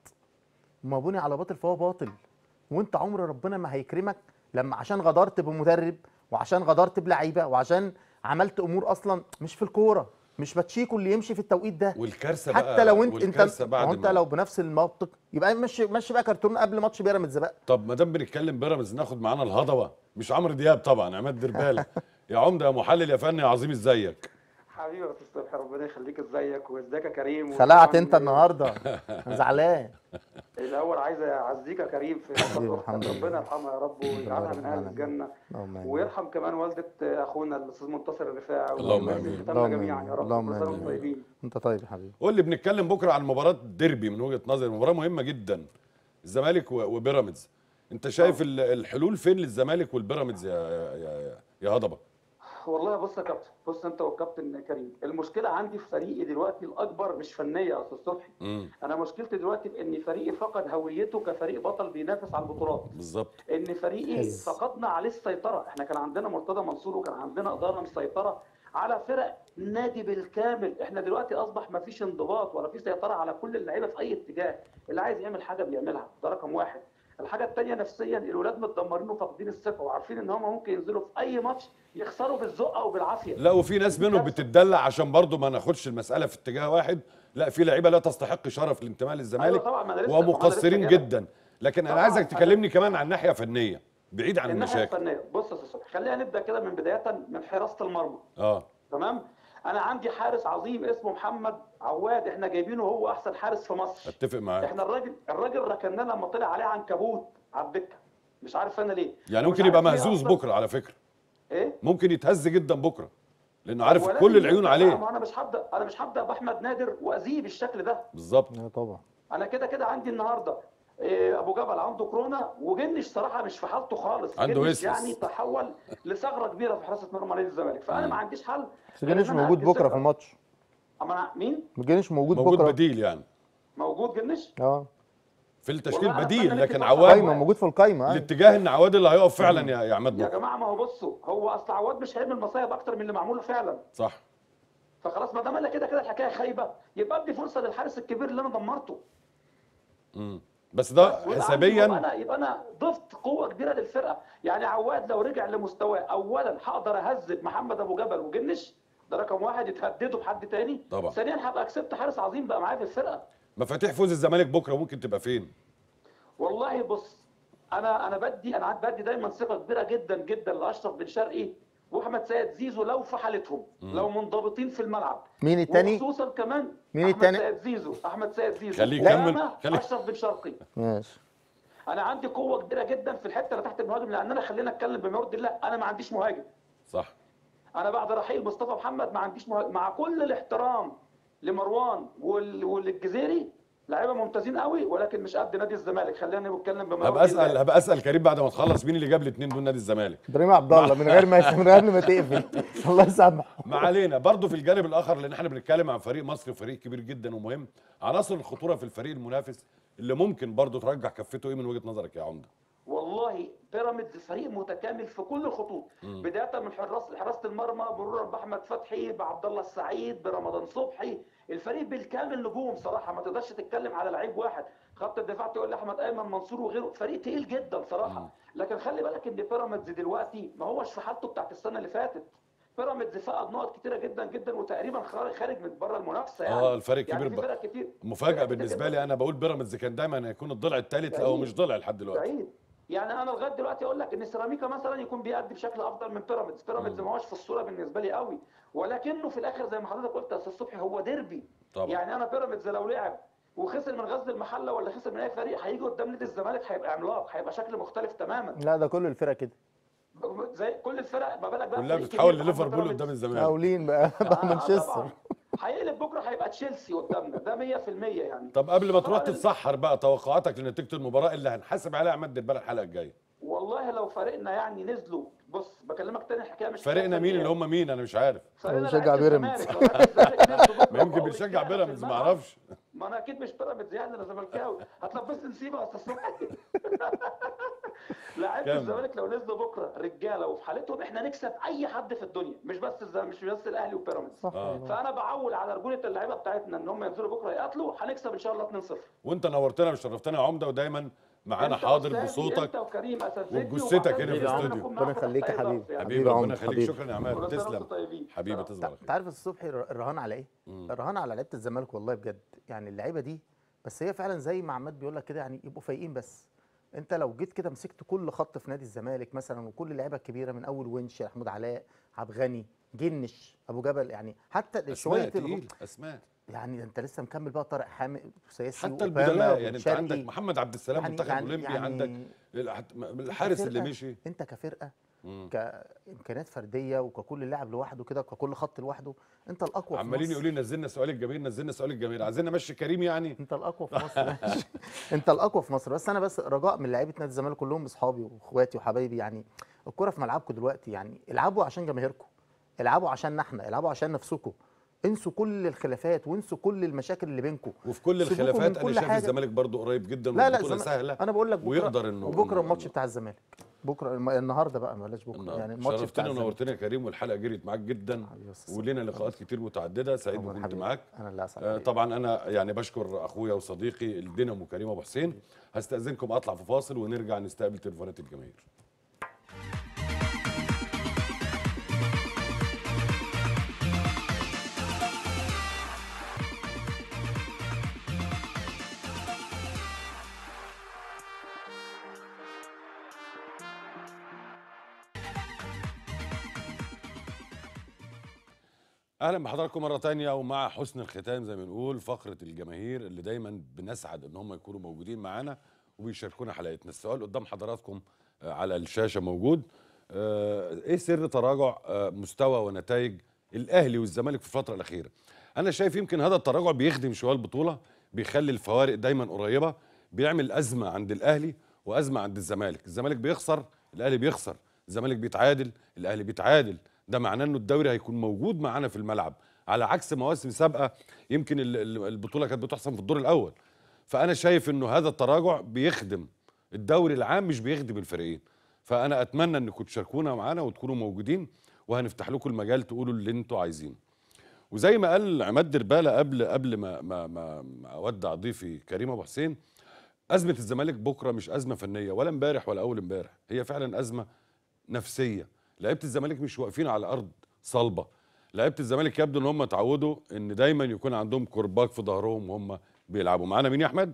ما بني على باطل فهو باطل. وانت عمر ربنا ما هيكرمك لما عشان غدرت بمدرب وعشان غدرت بلعيبه وعشان عملت امور اصلا مش في الكوره، مش باتشيكو اللي يمشي في التوقيت ده. والكارثه حتى بقى لو انت انت والكارثة بعد ما هو انت ما- لو بنفس المنطق يبقى مشي مشي بقى كرتون قبل ماتش بيراميدز بقى. طب ما دام بنتكلم بيراميدز ناخد معانا الهضبه، مش عمرو دياب طبعا، عماد دربالة. يا عمده يا محلل يا فني يا عظيم، ازيك؟ حبيبي يا استاذ صبحي، ربنا يخليك. ازيك وازيك يا كريم؟ خلعت وطبعاً انت النهارده، انا زعلان. الاول عايز اعزيك يا كريم في حبيبي، خطوة الحمد اختك. لله. ربنا يرحمها يا رب ويجعلها من اهل الجنه، اللهم امين. ويرحم كمان والده اخونا الاستاذ منتصر الرفاعي اللهم والناس آمين. اللي ختمنا جميعا يا رب. اللهم كل سنه وانتم امين. طيبين. انت طيب يا حبيبي. قول لي، بنتكلم بكره عن مباراه ديربي من وجهه نظري، مباراه مهمه جدا، الزمالك و- وبيراميدز. انت شايف ال- الحلول فين للزمالك والبيراميدز يا يا يا, يا هضبه؟ والله بص يا كابتن، بص انت والكابتن كريم، المشكله عندي في فريقي دلوقتي الاكبر مش فنيه يا استاذ صبحي. امم انا مشكلتي دلوقتي في ان فريقي فقد هويته كفريق بطل بينافس على البطولات. بالظبط. ان فريقي حز. فقدنا عليه السيطره. احنا كان عندنا مرتضى منصور وكان عندنا اداره مسيطره على فرق نادي بالكامل. احنا دلوقتي اصبح ما فيش انضباط ولا في سيطره على كل اللعيبه في اي اتجاه. اللي عايز يعمل حاجه بيعملها، ده رقم واحد. الحاجه الثانيه نفسيا، الولاد متدمرين وفاقدين الثقه وعارفين ان هم ممكن ينزلوا في اي ماتش يخسروا بالذوق او بالعافيه. لا، وفي ناس منهم بتتدلع عشان برضو ما ناخدش المساله في اتجاه واحد. لا، في لعيبه لا تستحق شرف الانتماء للزمالك أيوة طبعا، ما أنا لسه- ما أنا ومقصرين لسه جايلك. جدا، لكن انا طبعاً. عايزك تكلمني كمان عن ناحيه فنيه بعيد عن الناحيه المشاكل. الفنيه، بص يا استاذ صبحي، خلينا نبدا كده من بدايه من حراسه المرمى. اه تمام. انا عندي حارس عظيم اسمه محمد عواد، احنا جايبينه هو احسن حارس في مصر. اتفق معاك. احنا الراجل الراجل ركننا لما طلع عليه عنكبوت على الدكه، مش عارف انا ليه. يعني ومش ممكن يبقى عارف ليه مهزوز أصلاً. بكره على فكره، ايه؟ ممكن يتهز جدا بكره لانه عارف ولازم كل العيون يبقى- عليه. ما انا مش هبدا انا مش هبدا باحمد نادر واذيه بالشكل ده. بالظبط. لا طبعا. انا كده كده عندي النهارده إيه، ابو جبل عنده كورونا، وجنش صراحه مش في حالته خالص. عنده جنش وسوس. يعني تحول لثغره كبيره في حراسه مرمى نادي الزمالك، فانا مم. ما عنديش حل. بس جنش غير إن أنا موجود أدي بكره ثقة. في الماتش. اما أنا مين؟ جنش موجود, موجود بكره. بديل يعني موجود جنش؟ اه في التشكيل والله أنا بديل، أتمنى لكن نكتب عواد قايمه، موجود في القايمه. أيوة. الاتجاه ان عواد اللي هيقف فعلا يا يا عماد يا بكره. جماعه ما هو بصوا، هو اصل عواد مش هيعمل مصايب اكتر من اللي معمول فعلا. صح. فخلاص ما دام انا كده كده الحكايه خايبه، يبقى ادي فرصه للحارس الكبير اللي انا دمرته. امم بس ده بس ويبقى عندي- يبقى حسابيا. انا يبقى انا ضفت قوه كبيره للفرقه. يعني عواد لو رجع لمستواه، اولا هقدر اهذب محمد ابو جبل وجنش، ده رقم واحد، يتهددوا بحد تاني. طبعا. ثانيا هبقى كسبت حارس عظيم بقى معايا في الفرقه. مفاتيح فوز الزمالك بكره ممكن تبقى فين؟ والله بص، انا انا بدي انا بدي دايما ثقه كبيره جدا جدا لاشرف بن شرقي واحمد سيد زيزو لو في حالتهم، لو منضبطين في الملعب. مين التاني؟ وخصوصا كمان مين احمد التاني؟ سيد زيزو احمد سيد زيزو خليه لا. يكمل. وأنا خليه. اشرف بن شرقي. ماشي. انا عندي قوه كبيره جدا في الحته اللي تحت المهاجم، لان انا خلينا اتكلم بما يرضي الله، انا ما عنديش مهاجم. صح. انا بعد رحيل مصطفى محمد ما عنديش مهاجم، مع كل الاحترام لمروان وال- والجزيري، لعيبه ممتازين قوي، ولكن مش قد نادي الزمالك. خلينا نتكلم بما هبقى يرضي اسال الله. هبقى اسال كريم بعد ما تخلص مين اللي جاب الاثنين دول نادي الزمالك. ابراهيم عبد الله من غير ما من غير ما تقفل. الله يسامحه. ما علينا. برضه في الجانب الاخر، لان احنا بنتكلم عن فريق مصري وفريق كبير جدا ومهم، عناصر الخطوره في الفريق المنافس اللي ممكن برضه ترجح كفته ايه من وجهه نظرك يا عمده؟ والله بيراميدز فريق متكامل في كل الخطوط، بدايه من حراس حراسه المرمى، مرورا باحمد فتحي، بعبد الله السعيد، برمضان صبحي. الفريق بالكامل نجوم صراحه، ما تقدرش تتكلم على لعيب واحد. خط الدفاع تقول لي احمد ايمن منصور وغيره، فريق تقيل جدا صراحه. لكن خلي بالك ان بيراميدز دلوقتي ما هوش في حالته بتاعت السنه اللي فاتت. بيراميدز فقد نقط كتيره جدا جدا، وتقريبا خارج خارج من بره المنافسه يعني. اه الفريق يعني كبير في بقى. فرق كتير. مفاجاه فرق كتير بالنسبه جداً. لي، انا بقول بيراميدز كان دايما يكون الضلع الثالث او مش ضلع لحد دلوقتي. بعيد. يعني انا لغايه دلوقتي اقول لك ان سيراميكا مثلا يكون بيأدي بشكل افضل من بيراميدز، بيراميدز ما هوش في الصوره بالنسبه لي قوي، ولكنه في الاخر زي ما حضرتك قلت يا استاذ صبحي هو ديربي. طبعا. يعني انا بيراميدز لو لعب وخسر من غزل المحله ولا خسر من اي فريق، هيجي قدام نادي الزمالك هيبقى عملاق، هيبقى شكل مختلف تماما. لا ده كل الفرق كده، زي كل الفرق، ما بالك بقى كلها فريق بتتحول كبير لليفربول بيراميدز. قدام الزمالك. مقاولين بقى بقى آه مانشستر. طبعا هيقلب بكره هيبقى تشيلسي قدامنا، ده مية في المية يعني. طب قبل ما تروح طبعاً تتسحر بقى، توقعاتك لنتيجه المباراه اللي هنحاسب عليها عماد دبال الحلقه الجايه؟ والله لو فريقنا يعني نزلوا، بص بكلمك تاني الحكايه مش فريقنا حكاية مين اللي فنيات. هم مين؟ انا مش عارف. فريقنا بيشجع لعيبة بيراميدز. الزمالك، لو لعيبة الزمالك نزلوا بكرة ما يمكن وقوي بيشجع رجالة في بيراميدز، ما الملعب، اعرفش. ما انا اكيد مش بيراميدز يعني، انا زملكاوي، هتلبسني نسيبه يا استاذ صبحي. لعيبه كمل. الزمالك لو نزلوا بكره رجاله وفي حالتهم، احنا نكسب اي حد في الدنيا، مش بس الزمالك، مش بس الاهلي وبيراميدز. صح والله. فانا بعول على رجوله اللعيبه بتاعتنا ان هم ينزلوا بكره يقاتلوا، هنكسب ان شاء الله اتنين صفر. وانت نورتنا وشرفتنا يا عمده، ودايما معانا انت حاضر أستاذي، بصوتك انت وكريم اساتذتي، وبجثتك هنا في وبعتز بإن أنا الاستوديو. أكون ربنا معاكم يخليك يا تحت أي حبيبي. ظرف يعني. حبيبي حبيبي ربنا عمر، يخليك، حبيبي. شكرا يا عماد، كل سنة تسلم. وانتم طيبين. حبيبي سلام. تصبح على انت خير. عارف الصبحي الرهان على ايه؟ الرهان على لعيبه الزمالك والله بجد، يعني اللعيبه دي بس هي فعلا زي ما عماد بيقول لك كده، يعني يبقوا فايقين بس. انت لو جيت كده مسكت كل خط في نادي الزمالك مثلا، وكل اللعيبه الكبيره من اول ونش، محمود علاء، عبد الغني، جنش، ابو جبل، يعني حتى اسماء شويه الغ- تقيل، اسماء. يعني انت لسه مكمل بقى طارق حامد سياسي حتى وأوباما البدلاء، يعني انت وشرقي. عندك محمد عبد السلام يعني- منتخب يعني- اولمبي، يعني عندك الح- الحارس اللي كفرقة- مشي. انت كفرقه مم. كامكانيات فرديه، وككل لاعب لوحده كده، ككل خط لوحده، انت الاقوى في عمالين مصر. يقولوا لي نزلنا سؤال الجماهير، نزلنا سؤال الجماهير، عايزين نمشي كريم يعني. انت الاقوى في مصر. ماشي. انت الاقوى في مصر، بس انا بس رجاء من لعيبه نادي الزمالك كلهم اصحابي واخواتي وحبايبي، يعني الكوره في ملعبكم دلوقتي، يعني العبوا عشان جماهيركم، العبوا عشان احنا، العبوا عشان نفسكم، انسوا كل الخلافات وانسوا كل المشاكل اللي بينكم. وفي كل سيبوكم الخلافات من انا كل شايف حاجة. الزمالك برضو قريب جدا، لا لا والبطوله الزمالك- سهله. انا بقول لك بكره، ويقدر انه وبكره إنه- الماتش بتاع الزمالك، بكره الم- النهارده بقى بلاش بكره، يعني الماتش بتاع شرفتني الزمالك. ونورتني يا كريم، والحلقه جريت معاك جدا، حبيبي يا أستاذ ولينا لقاءات كتير متعدده، سعيد عمر بكنت حبيبي. معاك. انا اللي اسعد آه، حبيبي. طبعا انا يعني بشكر اخويا وصديقي الدينامو كريم ابو حسين. هستاذنكم اطلع في فاصل ونرجع نستقبل تليفونات الجماهير. اهلا بحضراتكم مره تانية، ومع حسن الختام زي ما بنقول فقره الجماهير اللي دايما بنسعد ان هم يكونوا موجودين معانا وبيشاركونا حلقتنا. السؤال قدام حضراتكم آه، على الشاشه موجود. آه، ايه سر تراجع آه، مستوى ونتائج الاهلي والزمالك في الفتره الاخيره؟ انا شايف يمكن هذا التراجع بيخدم شويه البطوله، بيخلي الفوارق دايما قريبه، بيعمل ازمه عند الاهلي وازمه عند الزمالك. الزمالك بيخسر، الاهلي بيخسر، الزمالك بيتعادل، الاهلي بيتعادل. ده معناه انه الدوري هيكون موجود معانا في الملعب، على عكس مواسم سابقه يمكن ال- ال- البطوله كانت بتحسم في الدور الاول. فانا شايف انه هذا التراجع بيخدم الدوري العام مش بيخدم الفريقين. فانا اتمنى انكم تشاركونا معانا وتكونوا موجودين، وهنفتح لكم المجال تقولوا اللي انتوا عايزينه. وزي ما قال عماد دربالة قبل قبل ما ما ما, ما اودع ضيفي كريم ابو حسين، ازمه الزمالك بكره مش ازمه فنيه ولا امبارح ولا اول امبارح، هي فعلا ازمه نفسيه. لعيبه الزمالك مش واقفين على ارض صلبه، لعيبه الزمالك يبدو ان هم اتعودوا ان دايما يكون عندهم كرباج في ظهرهم وهم بيلعبوا. معانا مين يا احمد؟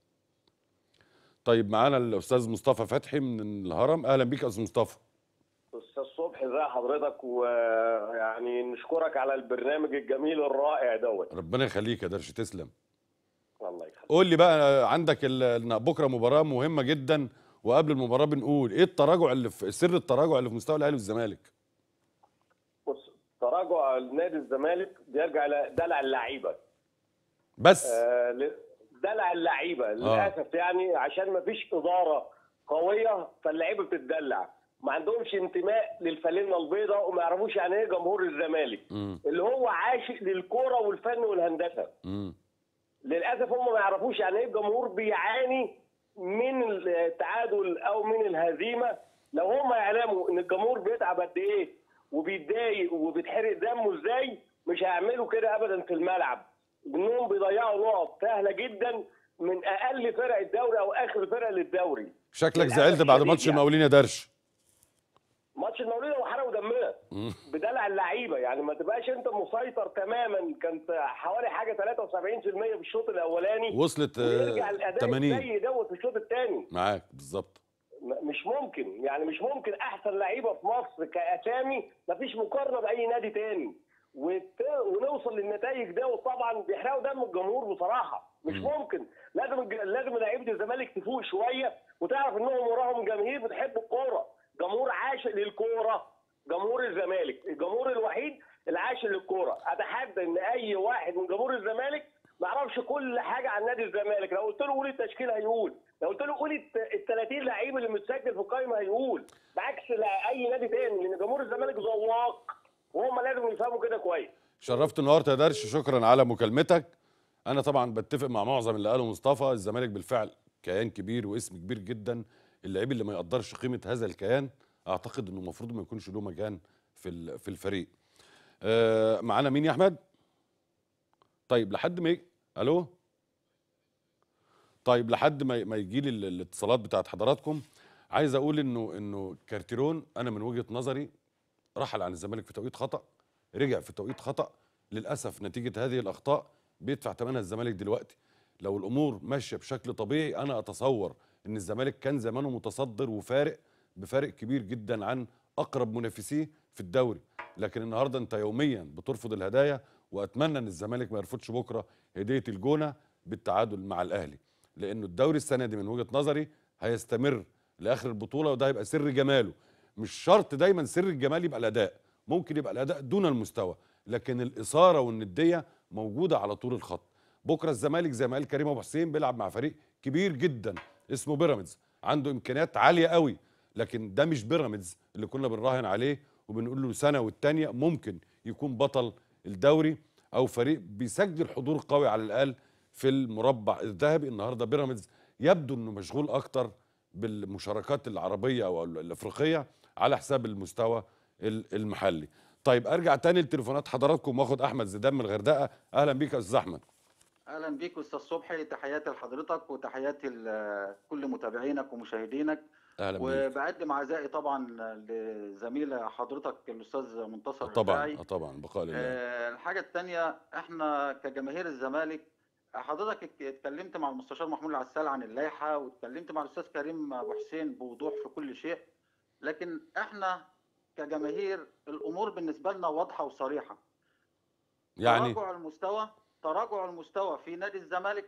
طيب معانا الاستاذ مصطفى فتحي من الهرم. اهلا بيك يا استاذ مصطفى. استاذ صبحي ازي حضرتك، ويعني نشكرك على البرنامج الجميل الرائع دوت. ربنا يخليك يا درش، تسلم. الله يخليك. قول لي بقى، عندك ال- بكره مباراه مهمه جدا، وقبل المباراه بنقول ايه التراجع اللي في سر التراجع اللي في مستوى الاهلي والزمالك؟ بص، تراجع نادي الزمالك بيرجع لدلع اللعيبه. بس آه ل- دلع اللعيبه للاسف، يعني عشان ما فيش اداره قويه فاللعيبه بتتدلع، ما عندهمش انتماء للفانلة البيضاء، وما يعرفوش يعني ايه جمهور الزمالك مم. اللي هو عاشق للكوره والفن والهندسه. مم. للاسف هم ما يعرفوش يعني ايه الجمهور بيعاني من التعادل او من الهزيمه. لو هم يعلموا ان الجمهور بيتعب قد ايه وبيتضايق وبيتحرق دمه ازاي، مش هيعملوا كده ابدا في الملعب. انهم بيضيعوا نقط سهله جدا من اقل فرق الدوري او اخر فرق للدوري. شكلك للأسف زعلت بعد الشديد ماتش يعني. المقاولين يا درش. ماتش المقاولين هو حرقوا دمنا بدلع اللعيبه، يعني ما تبقاش انت مسيطر تماما. كانت حوالي حاجه ثلاثة وسبعين في المية في الشوط الاولاني، وصلت ويرجع آه، الاداء ثمانين. السيء دوت في الشوط الثاني. معاك بالظبط. م- مش ممكن، يعني مش ممكن احسن لعيبه في مصر كاسامي مفيش مقارنه باي نادي تاني، وت... ونوصل للنتائج ده. وطبعا بيحرقوا دم الجمهور بصراحه، مش ممكن. لازم الج- لازم لعيبه الزمالك تفوق شويه وتعرف انهم وراهم جماهير بتحب الكوره، جمهور عاشق للكوره، جمهور الزمالك الجمهور الوحيد العاشق للكوره. اتحدى ان اي واحد من جمهور الزمالك ما يعرفش كل حاجه عن نادي الزمالك. لو قلت له قول التشكيل هيقول، لو قلت له قول ال ثلاثين لعيب اللي متسجل في القائمه هيقول، بعكس لا- اي نادي تاني، لان جمهور الزمالك ذواق وهم لازم يفهموا كده كويس. شرفت النهارده يا درش، شكرا على مكالمتك. انا طبعا بتفق مع معظم اللي قاله مصطفى. الزمالك بالفعل كيان كبير واسم كبير جدا. اللعيب اللي ما يقدرش قيمه هذا الكيان اعتقد انه المفروض ما يكونش له مكان في ال- في الفريق. آه معانا مين يا احمد؟ طيب لحد ما يجي الو طيب لحد ما ما يجي لي ال- الاتصالات بتاعت حضراتكم، عايز اقول انه انه كارتيرون انا من وجهه نظري رحل عن الزمالك في توقيت خطا، رجع في توقيت خطا. للاسف نتيجه هذه الاخطاء بيدفع ثمنها الزمالك دلوقتي. لو الامور ماشيه بشكل طبيعي انا اتصور ان الزمالك كان زمانه متصدر وفارق بفارق كبير جدا عن اقرب منافسيه في الدوري. لكن النهارده انت يوميا بترفض الهدايا، واتمنى ان الزمالك ما يرفضش بكره هديه الجونه بالتعادل مع الاهلي، لانه الدوري السنه دي من وجهه نظري هيستمر لاخر البطوله، وده هيبقى سر جماله. مش شرط دايما سر الجمال يبقى الاداء، ممكن يبقى الاداء دون المستوى، لكن الاثاره والنديه موجوده على طول الخط. بكره الزمالك زي ما قال كريم ابو حسين بيلعب مع فريق كبير جدا اسمه بيراميدز، عنده امكانيات عاليه قوي، لكن ده مش بيراميدز اللي كنا بنراهن عليه وبنقول له سنه والتانيه ممكن يكون بطل الدوري او فريق بيسجل حضور قوي على الاقل في المربع الذهبي. النهارده بيراميدز يبدو انه مشغول اكتر بالمشاركات العربيه او الافريقيه على حساب المستوى المحلي. طيب ارجع تاني لتليفونات حضراتكم واخد احمد زيدان من الغردقه. اهلا بيك يا استاذ احمد. اهلا بيك استاذ صبحي، تحياتي لحضرتك وتحياتي لكل متابعينك ومشاهدينك. اهلا بيك. وبقدم عزائي طبعا لزميل حضرتك الاستاذ منتصر طبعا الرفاعي. طبعا بقاء لله. آه الحاجه الثانيه، احنا كجماهير الزمالك حضرتك اتكلمت مع المستشار محمود العسال عن اللائحه، واتكلمت مع الاستاذ كريم ابو حسين بوضوح في كل شيء، لكن احنا كجماهير الامور بالنسبه لنا واضحه وصريحه. يعني تراجع المستوى تراجع المستوى في نادي الزمالك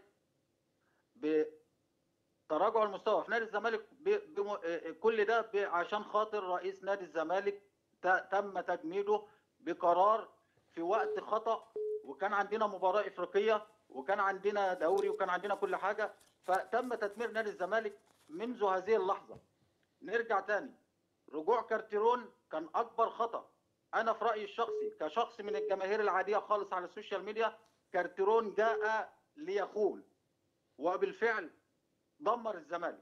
ب تراجع المستوى في نادي الزمالك ب... بم... كل ده ب... عشان خاطر رئيس نادي الزمالك ت... تم تجميده بقرار في وقت خطأ، وكان عندنا مباراة إفريقية وكان عندنا دوري وكان عندنا كل حاجة، فتم تدمير نادي الزمالك منذ هذه اللحظة. نرجع تاني، رجوع كارتيرون كان أكبر خطأ. أنا في رأيي الشخصي كشخص من الجماهير العادية خالص على السوشيال ميديا، كارتيرون جاء ليخون وبالفعل دمر الزمالك.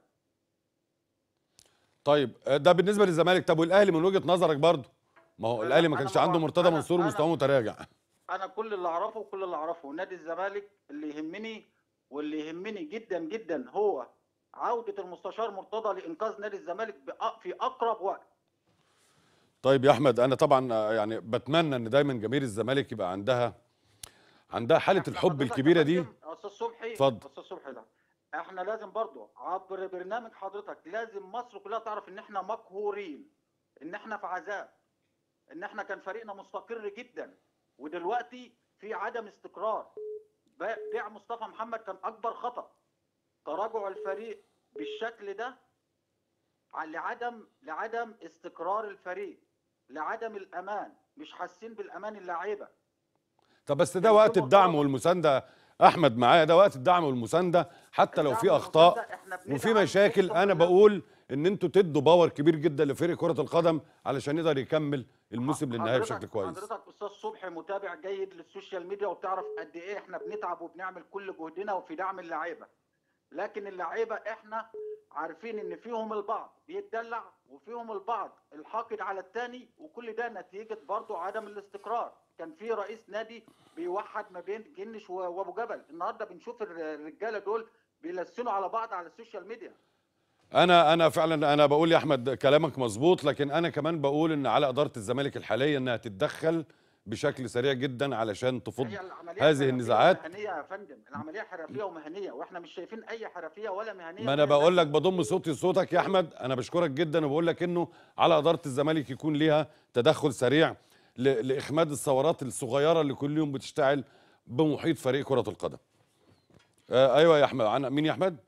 طيب ده بالنسبه للزمالك. طب والاهلي من وجهه نظرك برضه؟ ما هو الاهلي ما أنا كانش ما عنده بعرف- مرتضى أنا- منصور ومستواه أنا- متراجع. انا كل اللي اعرفه كل اللي اعرفه نادي الزمالك اللي يهمني واللي يهمني جدا جدا هو عودة المستشار مرتضى لإنقاذ نادي الزمالك بأ- في أقرب وقت. طيب يا احمد، انا طبعا يعني بتمنى ان دايما جماهير الزمالك يبقى عندها عندها حاله إحنا الحب حضرتك الكبيره يا دي. فندم، أستاذ صبحي اتفضل. أستاذ صبحي ده احنا لازم برضو عبر برنامج حضرتك لازم مصر كلها تعرف ان احنا مقهورين، ان احنا في عذاب، ان احنا كان فريقنا مستقر جدا ودلوقتي في عدم استقرار. بيع مصطفى محمد كان اكبر خطأ. تراجع الفريق بالشكل ده لعدم لعدم استقرار الفريق، لعدم الامان، مش حاسين بالامان اللعيبه. طب بس ده كان وقت في الدعم مطالبة. والمسانده. احمد معايا، ده وقت الدعم والمسانده حتى لو الدعم في والمساندة اخطاء إحنا وفي بندعم مشاكل. أقسم انا بالله. بقول ان انتوا تدوا باور كبير جدا لفريق كره القدم علشان يقدر يكمل الموسم للنهايه حضرتك- بشكل كويس. حضرتك استاذ صبحي متابع جيد للسوشيال ميديا وبتعرف قد ايه احنا بنتعب وبنعمل كل جهدنا وفي دعم اللعيبه، لكن اللعيبه احنا عارفين ان فيهم البعض بيتدلع وفيهم البعض الحاقد على الثاني، وكل ده نتيجه برضه عدم الاستقرار. كان في رئيس نادي بيوحد ما بين جنش وابو جبل، النهارده بنشوف الرجاله دول بيلسنوا على بعض على السوشيال ميديا. انا انا فعلا انا بقول يا احمد كلامك مظبوط، لكن انا كمان بقول ان على اداره الزمالك الحاليه انها تتدخل بشكل سريع جدا علشان تفض هي العملية هذه حرفية النزاعات. ومهنية يا فندم، العملية حرفية ومهنية واحنا مش شايفين أي حرفية ولا مهنية. ما انا بقول لك بضم صوتي لصوتك يا احمد. انا بشكرك جدا وبقول لك انه على اداره الزمالك يكون ليها تدخل سريع ل- لاخماد الثورات الصغيره اللي كل يوم بتشتعل بمحيط فريق كره القدم. آه ايوه يا احمد، عن مين يا احمد؟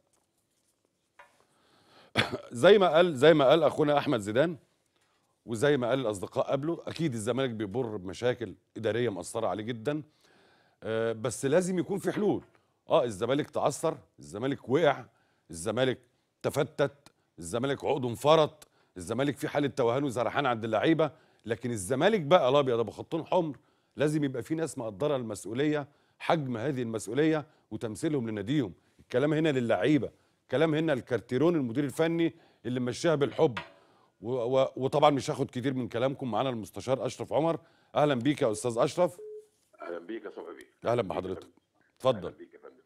زي ما قال زي ما قال اخونا احمد زيدان، وزي ما قال الاصدقاء قبله، اكيد الزمالك بيمر بمشاكل اداريه مأثره عليه جدا، آه بس لازم يكون في حلول. اه الزمالك تعثر، الزمالك وقع، الزمالك تفتت، الزمالك عقده انفرط، الزمالك في حاله توهان وزرحان عند اللعيبه، لكن الزمالك بقى الابيض ابو خطين حمر لازم يبقى في ناس مقدره المسؤوليه، حجم هذه المسؤوليه وتمثيلهم لناديهم. الكلام هنا للعيبه، كلام هنا الكارتيرون المدير الفني اللي مشاها بالحب. و و وطبعا مش هاخد كتير من كلامكم، معانا المستشار اشرف عمر. اهلا بيك يا استاذ اشرف. اهلا بيك يا صبحي بيه. اهلا بحضرتك، اتفضل. اهلا بيك يا فندم.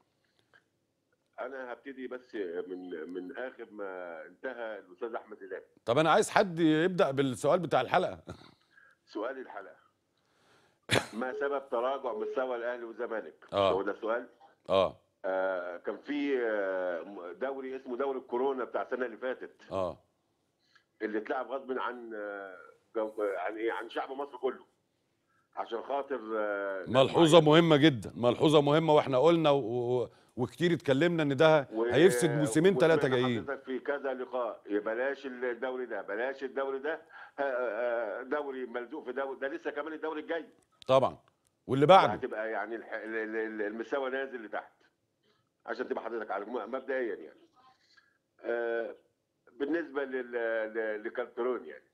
انا هبتدي بس من من اخر ما انتهى الاستاذ احمد زيدان. طب انا عايز حد يبدا بالسؤال بتاع الحلقه. سؤال الحلقه: ما سبب تراجع مستوى الاهلي والزمالك؟ اه هو ده السؤال. اه آه كان في آه، دوري اسمه دوري الكورونا بتاع السنه اللي فاتت، اه اللي اتلعب غصب عن آه، جو- عن ايه عن شعب مصر كله، عشان خاطر آه، ناس ملحوظه معينة. مهمه جدا، ملحوظه مهمه، واحنا قلنا و... و... وكتير اتكلمنا ان ده و- هيفسد موسمين ثلاثه وسمعنا جايين. حضرتك في كذا لقاء بلاش الدوري ده، بلاش الدوري ده، آه، آه، دوري ملزوق في دوري ده، لسه كمان الدوري الجاي طبعا واللي بعده. هتبقى يعني الح- ال- ال- ال- المستوى نازل لتحت، عشان تبقى حضرتك عارف م- مبدئيا يعني. آه، بالنسبه لل- ل- لكارترون يعني،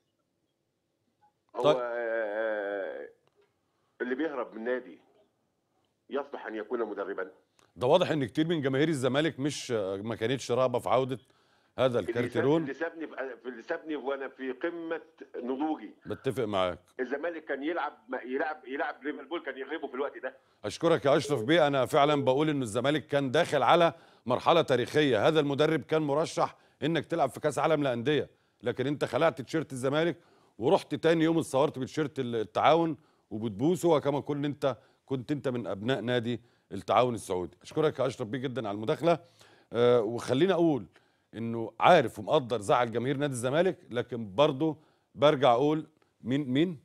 هو طيب. آه، اللي بيهرب من نادي يصلح ان يكون مدربا. ده واضح ان كتير من جماهير الزمالك مش ما كانتش راغبه في عوده هذا اللي ساب- الكارتيرون. اللي سابني في اللي سابني وانا في قمه نضوجي. بتفق معاك. الزمالك كان يلعب يلعب يلعب ليفربول، كان يغلبه في الوقت ده. اشكرك يا اشرف بيه. انا فعلا بقول ان الزمالك كان داخل على مرحله تاريخيه، هذا المدرب كان مرشح انك تلعب في كاس عالم للانديه، لكن انت خلعت تيشيرت الزمالك ورحت تاني يوم اتصورت بتيشيرت التعاون وبتبوسه، وكما كنت انت كنت انت من ابناء نادي التعاون السعودي. اشكرك يا اشرف بيه جدا على المداخله. أه وخليني اقول انه عارف ومقدر زعل جماهير نادي الزمالك، لكن برضه برجع اقول مين مين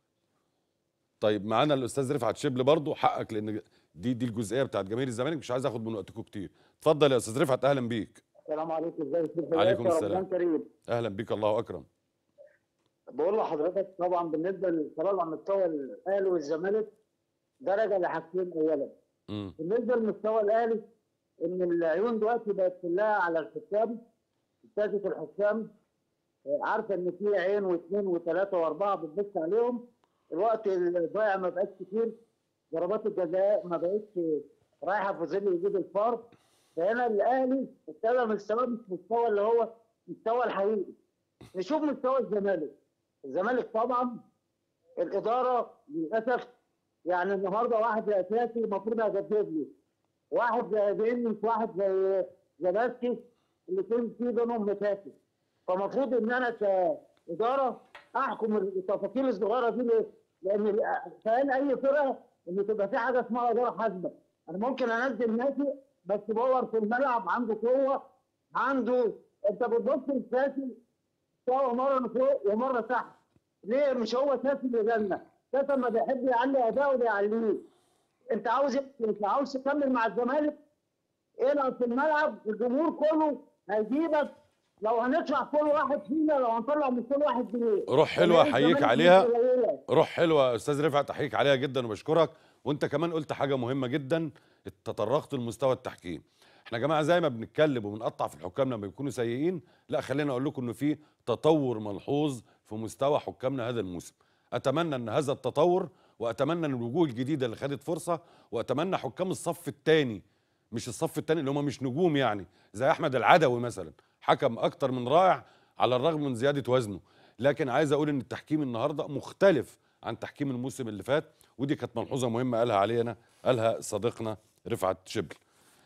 طيب معانا الاستاذ رفعت شبل، برضه حقك، لان دي دي الجزئيه بتاعت جماهير الزمالك، مش عايز اخد من وقتكم كتير. اتفضل يا استاذ رفعت، اهلا بيك. السلام عليكم، ازيك؟ عليكم السلام. رمضان كريم. اهلا بيك، الله اكرم. بقول لحضرتك طبعا بالنسبه للقرار على مستوى الاهلي والزمالك درجه لحاجتين. اولا امم بالنسبه لمستوى الاهلي، ان العيون دلوقتي بقت كلها على الحكام، سياسه الحكام. آه، عارفه ان في عين واثنين وثلاثه واربعه بتبص عليهم. الوقت الضايع ما بقاش كتير، ضربات الجزاء ما بقتش رايحه في ظل وجود الفار. فهنا الاهلي ابتدى مستواه مش مستوى اللي هو مستوى الحقيقي. نشوف مستوى الزمالك. الزمالك طبعا الاداره للاسف، يعني النهارده واحد زي اساسي المفروض اجدد له، واحد زي بينس، واحد زي زباسكي، اللي كان في بينهم مشاكل. فالمفروض ان انا كاداره احكم التفاصيل الصغيره دي. ليه؟ لان كان اي فرقه ان تبقى في حاجه اسمها اداره حاسمه. انا ممكن انزل نادي بس باور في الملعب، عنده قوه، عنده، انت بتبص للساسي سواء مره فوق ومره تحت. ليه؟ مش هو ساسي اللي جالنا، ساسي لما بيحب يعلي اداؤه بيعليه. انت عاوز انت عاوز تكمل مع الزمالك، العب في الملعب، الجمهور كله هيجيبك. لو هندفع كل واحد فينا، لو هنطلع من كل واحد جنيه. روح حلوه احييك عليها، روح حلوه يا استاذ رفعت احييك عليها جدا وبشكرك. وانت كمان قلت حاجه مهمه جدا، تطرقت لمستوى التحكيم. احنا يا جماعه زي ما بنتكلم وبنقطع في الحكام لما بيكونوا سيئين، لا خلينا اقول لكم انه في تطور ملحوظ في مستوى حكامنا هذا الموسم. اتمنى ان هذا التطور، واتمنى ان الوجوه الجديده اللي خدت فرصه، واتمنى حكام الصف الثاني، مش الصف الثاني اللي هم مش نجوم يعني، زي احمد العدوي مثلا، حكم اكتر من رائع على الرغم من زياده وزنه. لكن عايز اقول ان التحكيم النهارده مختلف عن تحكيم الموسم اللي فات، ودي كانت ملحوظه مهمه قالها علينا قالها صديقنا رفعت شبل.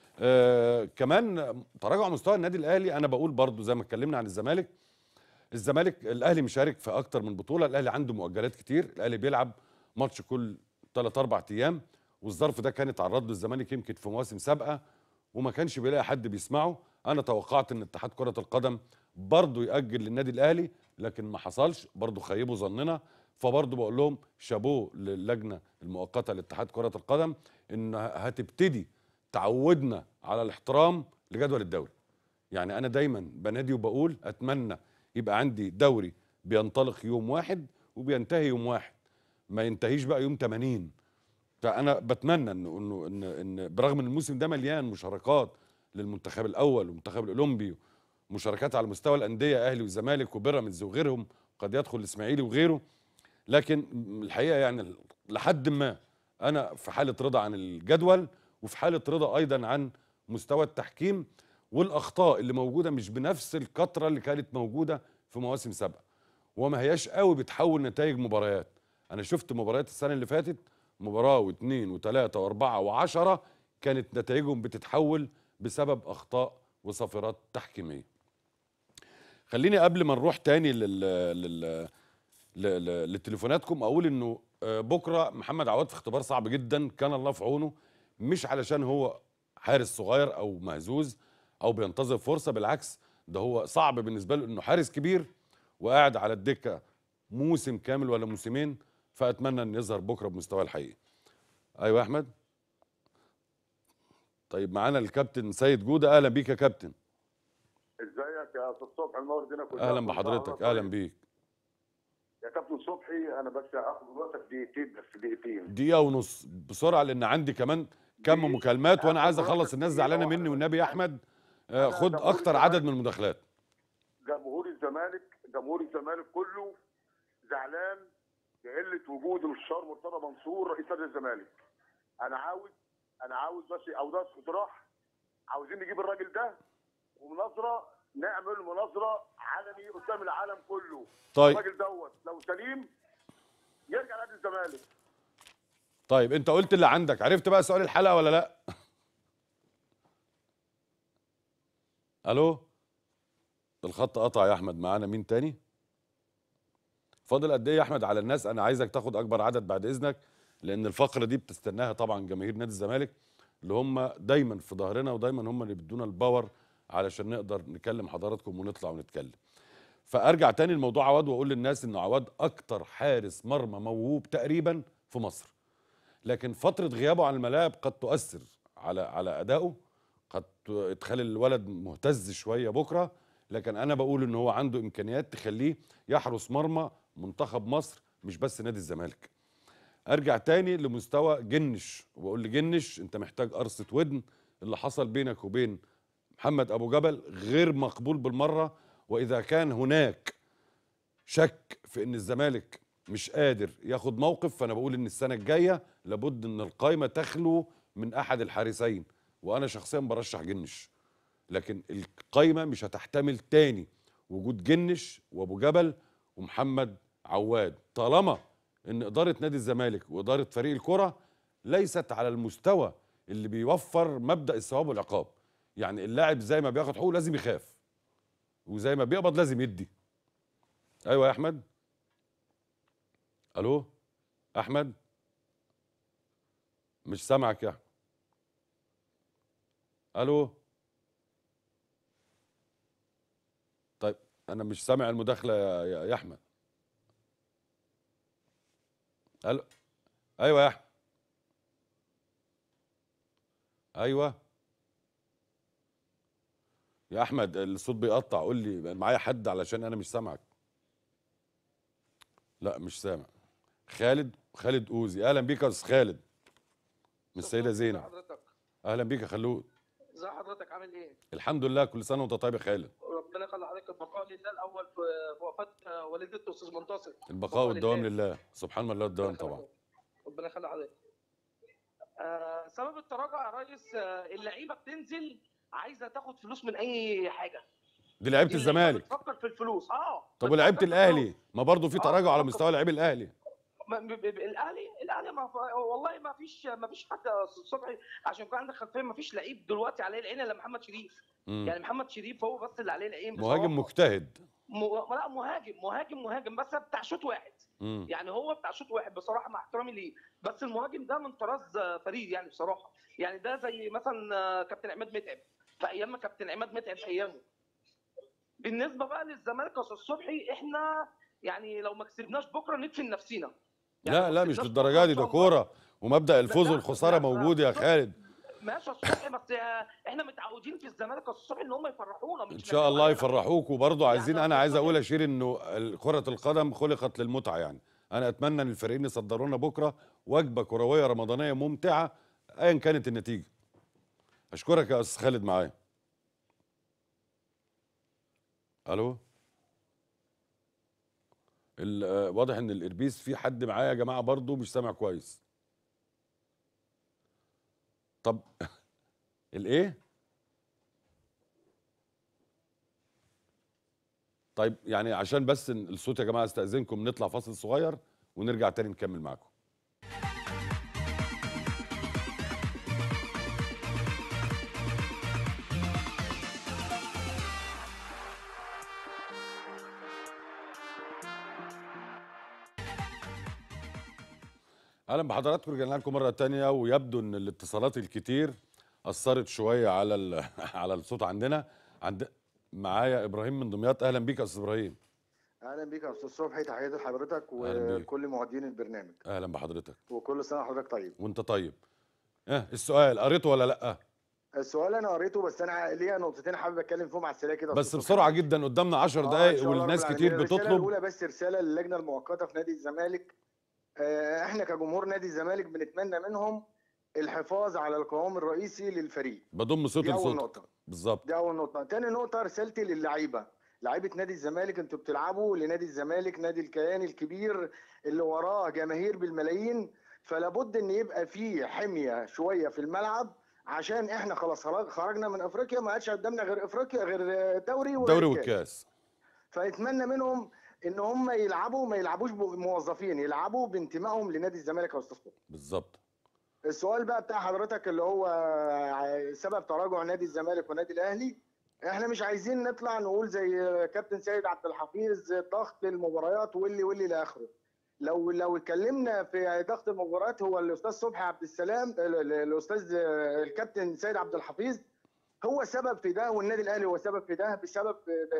آه كمان تراجع مستوى النادي الاهلي، انا بقول برضو زي ما اتكلمنا عن الزمالك، الزمالك الاهلي مشارك في اكتر من بطوله، الاهلي عنده مؤجلات كتير، الاهلي بيلعب ماتش كل ثلاث اربع ايام، والظرف ده كان اتعرض له الزمالك يمكن في مواسم سابقه وما كانش بيلاقي حد بيسمعه. انا توقعت ان اتحاد كره القدم برضو ياجل للنادي الاهلي، لكن ما حصلش، برضو خيبوا ظننا. فبرضو بقول لهم شابوه للجنه المؤقته لاتحاد كره القدم ان هتبتدي تعودنا على الاحترام لجدول الدوري. يعني انا دايما بنادي وبقول اتمنى يبقى عندي دوري بينطلق يوم واحد وبينتهي يوم واحد، ما ينتهيش بقى يوم ثمانين. فانا بتمنى انه انه ان ان برغم ان الموسم ده مليان مشاركات للمنتخب الاول والمنتخب الاولمبي، مشاركات على مستوى الانديه اهلي والزمالك وبيراميدز وغيرهم، قد يدخل الاسماعيلي وغيره، لكن الحقيقه يعني لحد ما انا في حاله رضا عن الجدول وفي حاله رضا ايضا عن مستوى التحكيم، والاخطاء اللي موجوده مش بنفس الكثره اللي كانت موجوده في مواسم سابقه، وما هياش قوي بتحول نتائج مباريات. انا شفت مباريات السنه اللي فاتت مباراه واثنين وثلاثه واربعه وعشره كانت نتائجهم بتتحول بسبب اخطاء وصفرات تحكيميه. خليني قبل ما نروح تاني لل لل لل- لتليفوناتكم اقول انه آه، بكره محمد عواد في اختبار صعب جدا، كان الله في عونه، مش علشان هو حارس صغير او مهزوز او بينتظر فرصه، بالعكس ده هو صعب بالنسبه له انه حارس كبير وقاعد على الدكه موسم كامل ولا موسمين، فاتمنى ان يظهر بكره بمستواه الحقيقي. ايوه يا احمد. طيب معانا الكابتن سيد جوده، اهلا بيك يا كابتن. ازيك يا استاذ صبحي؟ المنور الدنيا كلها. اهلا بحضرتك، اهلا بيك. يا كابتن صبحي انا بس هاخد وقتك دقيقتين، بس دقيقتين دقيقه ونص بسرعه لان عندي كمان كم مكالمات وانا عايز اخلص، الناس زعلانه مني والنبي يا احمد آه، خد اكتر عدد من المداخلات. جمهور الزمالك جمهور الزمالك كله زعلان بقله وجود المستشار مرتضى منصور رئيس نادي الزمالك. انا عاوز انا عاوز بس او ده اقتراح، عاوزين نجيب الراجل ده ومناظره، نعمل مناظره علني قدام العالم كله. طيب. الراجل دوت لو سليم يرجع نادي الزمالك. طيب انت قلت اللي عندك، عرفت بقى سؤال الحلقه ولا لا؟ الو، الخط قطع يا احمد. معانا مين تاني؟ فاضل قد ايه يا احمد على الناس؟ انا عايزك تاخد اكبر عدد بعد اذنك، لان الفقره دي بتستناها طبعا جماهير نادي الزمالك اللي هم دايما في ظهرنا ودايما هم اللي بيدونا الباور علشان نقدر نكلم حضراتكم ونطلع ونتكلم. فارجع تاني لموضوع عواد واقول للناس ان عواد اكتر حارس مرمى موهوب تقريبا في مصر، لكن فتره غيابه عن الملاعب قد تؤثر على على ادائه، قد تخلي الولد مهتز شويه بكره، لكن انا بقول ان هو عنده امكانيات تخليه يحرس مرمى منتخب مصر مش بس نادي الزمالك. ارجع تاني لمستوى جنش وبقول لجنش انت محتاج قرصه ودن. اللي حصل بينك وبين محمد ابو جبل غير مقبول بالمره، واذا كان هناك شك في ان الزمالك مش قادر ياخد موقف، فانا بقول ان السنه الجايه لابد ان القائمه تخلو من احد الحارسين، وانا شخصيا برشح جنش، لكن القائمه مش هتحتمل تاني وجود جنش وابو جبل ومحمد عواد طالما ان اداره نادي الزمالك واداره فريق الكره ليست على المستوى اللي بيوفر مبدا الثواب والعقاب. يعني اللاعب زي ما بياخد حقوقه لازم يخاف، وزي ما بيقبض لازم يدي. ايوه يا احمد. الو احمد، مش سامعك يا احمد. الو. طيب انا مش سامع المداخله يا, يا, يا احمد. الو. ايوه يا احمد. ايوه يا احمد، الصوت بيقطع، قول لي معايا حد علشان انا مش سامعك. لا مش سامع. خالد خالد اوزي، اهلا بيك يا استاذ خالد من السيده زينب. حضرتك اهلا بيك يا خلود. ازي حضرتك عامل ايه؟ الحمد لله، كل سنه وانت طيب يا خالد. ربنا يخلي حضرتك، البقاء لله الاول في في وفاه والدته استاذ منتصر. البقاء والدوام لله، سبحان الله الدوام طبعا. ربنا يخلي حضرتك. آه سبب التراجع يا ريس، آه اللعيبه بتنزل عايزه تاخد فلوس من اي حاجه. دي لعيبه الزمالك بتفكر في الفلوس. اه طب ولعيبه الاهلي؟ ما برضه في تراجع على مستوى لعيب الاهلي. ما- ب- ب- الاهلي الاهلي ما ف... والله ما فيش ما فيش حتى صبحي عشان يكون عندك خلفيه، ما فيش لعيب دلوقتي عليه العين الا محمد شريف. مم. يعني محمد شريف هو بس اللي عليه العين بصراحه. مهاجم مجتهد. م... لا مهاجم مهاجم مهاجم بس بتاع شوط واحد. مم. يعني هو بتاع شوط واحد بصراحه مع احترامي ليه، بس المهاجم ده من طراز فريد يعني بصراحه. يعني ده زي مثلا كابتن عماد متعب في ايام ما كابتن عماد متعب في ايامه. بالنسبه بقى للزمالك يا استاذ صبحي، احنا يعني لو ما كسبناش بكره ندفن نفسينا. يعني لا لو لا ما مش كسبناش للدرجه بكرة دي، إن ده شاء الله- كوره ومبدا الفوز لا، والخساره لا، لا، موجود يا خالد. ماشي يا أستاذ صبحي، بس احنا متعودين في الزمالك يا أستاذ صبحي ان هم يفرحونا، ان مش شاء الله نتمنى. يفرحوك. وبرضه عايزين، يعني انا يا عايز أستاذ اقول صبحي، يا شير انه ال- كرة القدم خلقت للمتعة. يعني انا اتمنى ان الفريقين يصدروا لنا بكره وجبة كروية رمضانية ممتعة ايا كانت النتيجة. اشكرك يا استاذ خالد معايا. الو. ال- آه، واضح ان الاربيس في حد معايا يا جماعة برضه مش سامع كويس. طب الايه؟ طيب يعني عشان بس الصوت يا جماعة استأذنكم نطلع فاصل صغير ونرجع تاني نكمل معاكم. اهلا بحضراتكم، رجعنا لكم مره تانية. ويبدو ان الاتصالات الكتير اثرت شويه على ال- على الصوت عندنا. عند معايا ابراهيم من دمياط. اهلا بيك يا استاذ ابراهيم. اهلا بيك يا استاذ صبحي، تحياتي لحضرتك اهلا بيك. وكل مؤدين البرنامج، اهلا بحضرتك. وكل سنه وحضرتك طيب. وانت طيب. اه السؤال قريته ولا لا؟ السؤال انا قريته، بس انا ليا نقطتين حابب اتكلم فيهم على السريع كده. بس بسرعه جدا قدامنا عشر دقائق والناس كتير الرساله بتطلب. الاولى بس رساله للجنه المؤقته في نادي الزمالك. آه، احنا كجمهور نادي الزمالك بنتمنى منهم الحفاظ على القوام الرئيسي للفريق. بضم صوتي دي اول لصوتك. نقطه. بالظبط. دي اول نقطه. تاني نقطه رسالتي للعيبه، لعيبه نادي الزمالك، انتوا بتلعبوا لنادي الزمالك، نادي الكيان الكبير اللي وراه جماهير بالملايين، فلا بد ان يبقى فيه حميه شويه في الملعب، عشان احنا خلاص خرجنا من افريقيا، ما عادش قدامنا غير افريقيا، غير دوري الدوري والكاس. والكاس. فنتمنى منهم ان هم يلعبوا، ما يلعبوش موظفين، يلعبوا بانتمائهم لنادي الزمالك يا استاذ صبحي. بالظبط. السؤال بقى بتاع حضرتك اللي هو سبب تراجع نادي الزمالك والنادي الاهلي، احنا مش عايزين نطلع نقول زي كابتن سيد عبد الحفيظ ضغط المباريات واللي واللي لاخره. لو لو اتكلمنا في ضغط المباريات، هو الاستاذ صبحي عبد السلام، الاستاذ الكابتن سيد عبد الحفيظ هو سبب في ده، والنادي الاهلي هو سبب في ده، بسبب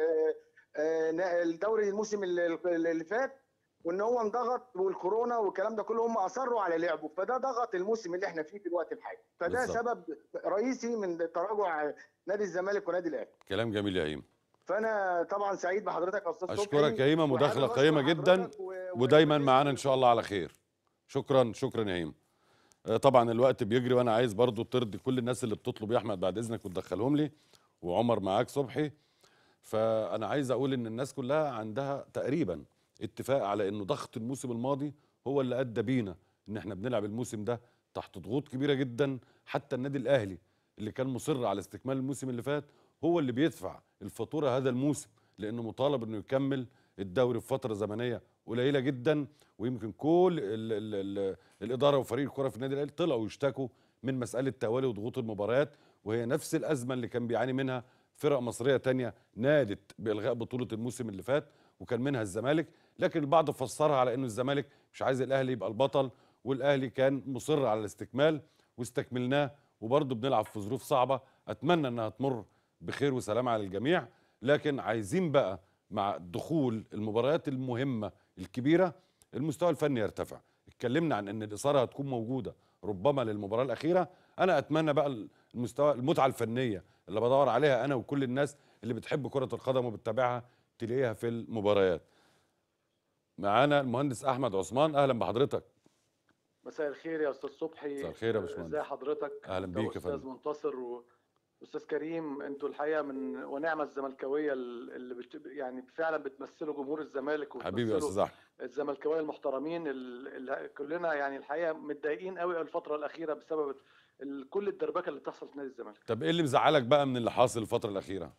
الدوري الموسم اللي فات، وان هو انضغط والكورونا والكلام ده كله، هم اصروا على لعبه، فده ضغط الموسم اللي احنا فيه في الوقت الحالي، فده بالزبط. سبب رئيسي من تراجع نادي الزمالك ونادي الاهلي. كلام جميل يا هيما. فانا طبعا سعيد بحضرتك يا استاذ صبحي. اشكرك يا هيما، مداخله قيمه جدا و... ودايما معانا ان شاء الله على خير. شكرا شكرا يا هيما. طبعا الوقت بيجري وانا عايز برضو ترضي كل الناس اللي بتطلب يا احمد بعد اذنك وتدخلهم لي، وعمر معاك صبحي. فانا عايز اقول ان الناس كلها عندها تقريبا اتفاق على انه ضغط الموسم الماضي هو اللي ادى بينا ان احنا بنلعب الموسم ده تحت ضغوط كبيره جدا. حتى النادي الاهلي اللي كان مصر على استكمال الموسم اللي فات هو اللي بيدفع الفاتوره هذا الموسم، لانه مطالب انه يكمل الدوري في فتره زمنيه قليله جدا. ويمكن كل ال ال ال الاداره وفريق الكره في النادي الاهلي طلعوا يشتكوا من مساله توالي وضغوط المباريات، وهي نفس الازمه اللي كان بيعاني منها فرق مصريه تانية نادت بالغاء بطوله الموسم اللي فات، وكان منها الزمالك. لكن البعض فسرها على انه الزمالك مش عايز الاهلي يبقى البطل، والاهلي كان مصر على الاستكمال واستكملناه، وبرضه بنلعب في ظروف صعبه اتمنى انها تمر بخير وسلام على الجميع. لكن عايزين بقى مع دخول المباريات المهمه الكبيره المستوى الفني يرتفع. اتكلمنا عن ان الاثاره هتكون موجوده ربما للمباراه الاخيره. انا اتمنى بقى المستوى المتعه الفنيه اللي بدور عليها انا وكل الناس اللي بتحب كره القدم وبتتابعها تلاقيها في المباريات. معانا المهندس احمد عثمان. اهلا بحضرتك. مساء الخير يا استاذ صبحي. مساء الخير يا باشمهندس. ازي حضرتك؟ اهلا بيك يا فندم. استاذ منتصر واستاذ كريم، انتوا الحقيقه من ونعمه الزملكاويه اللي بت... يعني فعلا بتمثلوا جمهور الزمالك حبيبي يا استاذ احمد. الزملكاويه المحترمين اللي كلنا يعني الحقيقه متضايقين قوي الفتره الاخيره بسبب كل الدربكه اللي بتحصل في نادي الزمالك. طب ايه اللي مزعلك بقى من اللي حاصل الفتره الاخيره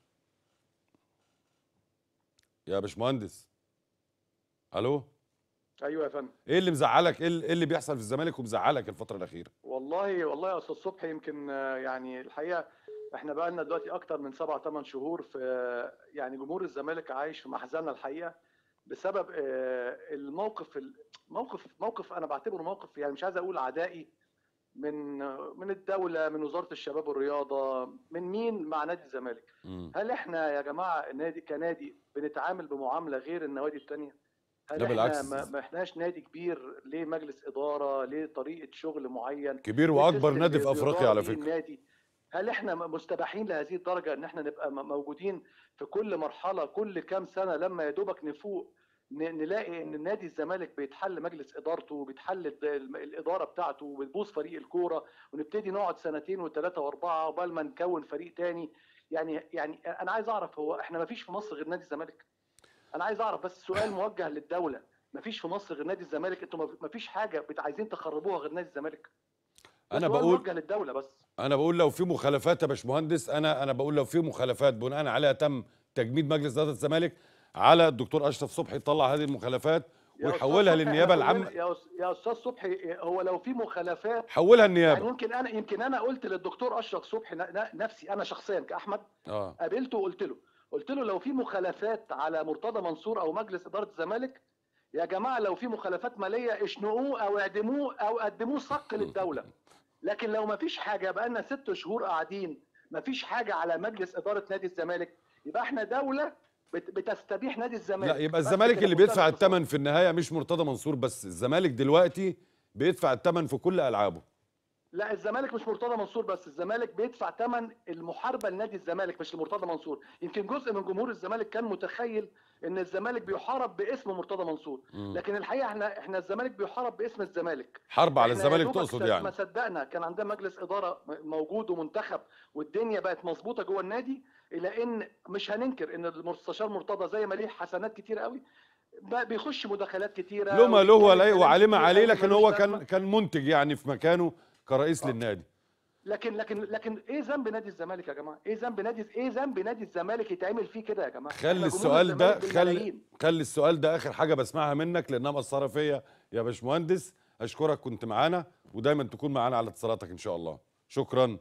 يا باشمهندس؟ الو. ايوه يا فندم. ايه اللي مزعلك؟ ايه اللي بيحصل في الزمالك ومزعلك الفتره الاخيره؟ والله والله يا استاذ صبحي، يمكن يعني الحقيقه احنا بقى لنا دلوقتي اكتر من سبعة ثمان شهور في يعني جمهور الزمالك عايش في محزنه الحقيقه بسبب الموقف الموقف موقف انا بعتبره موقف يعني مش عايز اقول عدائي من من الدوله، من وزاره الشباب والرياضه، من مين مع نادي الزمالك. هل احنا يا جماعه نادي كنادي بنتعامل بمعامله غير النوادي الثانيه؟ هل لا احنا بالعكس. ما ما احناش نادي كبير؟ ليه مجلس اداره؟ ليه طريقه شغل معين؟ كبير ليه واكبر سيستم نادي في بيدار افريقيا على بيه فكره. النادي؟ هل احنا مستباحين لهذه الدرجه ان احنا نبقى م- موجودين في كل مرحله كل كام سنه لما يا دوبك نفوق ن- نلاقي ان نادي الزمالك بيتحل مجلس ادارته وبيتحل الد- الم- الاداره بتاعته وبتبوظ فريق الكوره، ونبتدي نقعد سنتين وثلاثه واربعه عقبال ما نكون فريق تاني؟ يعني يعني انا عايز اعرف، هو احنا ما فيش في مصر غير نادي الزمالك؟ انا عايز اعرف بس، سؤال موجه للدوله، ما فيش في مصر غير نادي الزمالك؟ انتوا ما فيش حاجه بت- عايزين تخربوها غير نادي الزمالك؟ ده انا سؤال بقول موجه للدوله بس. انا بقول لو في مخالفات يا باشمهندس، انا انا بقول لو في مخالفات بناء عليها تم تجميد مجلس اداره الزمالك، على الدكتور اشرف صبحي يطلع هذه المخالفات يا أستاذ ويحولها صبحي، للنيابه إحنا كلنا- العامه. يا أس- يا استاذ صبحي، هو لو في مخالفات حولها النيابه. يعني يمكن انا يمكن انا قلت للدكتور اشرف صبحي ن- ن- نفسي انا شخصيا كاحمد، اه قابلته وقلت له قلت له لو في مخالفات على مرتضى منصور او مجلس اداره الزمالك، يا جماعه لو في مخالفات ماليه اشنقوه او اعدموه او قدموه صك للدوله. لكن لو ما فيش حاجه، بقى لنا ست شهور قاعدين ما فيش حاجه على مجلس اداره نادي الزمالك، يبقى احنا دوله بت- بتستبيح نادي الزمالك. لا، يبقى بس الزمالك كده اللي بمنتهى بيدفع الاختصار. الثمن في النهايه مش مرتضى منصور بس، الزمالك دلوقتي بيدفع الثمن في كل العابه. لا، الزمالك مش مرتضى منصور بس، الزمالك بيدفع ثمن المحاربه لنادي الزمالك مش لمرتضى منصور. يمكن جزء من جمهور الزمالك كان متخيل ان الزمالك بيحارب باسم مرتضى منصور، مم. لكن الحقيقه احنا احنا الزمالك بيحارب باسم الزمالك. حرب على إحنا يا الزمالك دوبك تقصد صد- يعني. ما صدقنا كان عندنا مجلس اداره موجود ومنتخب والدنيا بقت مظبوطه جوه النادي، الى ان مش هننكر ان المستشار مرتضى زي ما ليه حسنات كتير قوي بقى بيخش مداخلات كتيره له ما له وبيتكلم ولا- كلام وعليه ما كتير عليه، قوي لكن ملوش هو لازمة. كان كان منتج يعني في مكانه كرئيس للنادي. لكن لكن لكن ايه ذنب نادي الزمالك يا جماعه؟ ايه ذنب نادي ايه ذنب نادي الزمالك يتعمل فيه كده يا جماعه؟ خلي إحنا جمهور السؤال ده الزمالك خلي بالملايين. خلي السؤال ده اخر حاجه بسمعها منك لانها مأثره فيا يا باشمهندس. اشكرك كنت معانا، ودايما تكون معانا على اتصالاتك ان شاء الله. شكرا.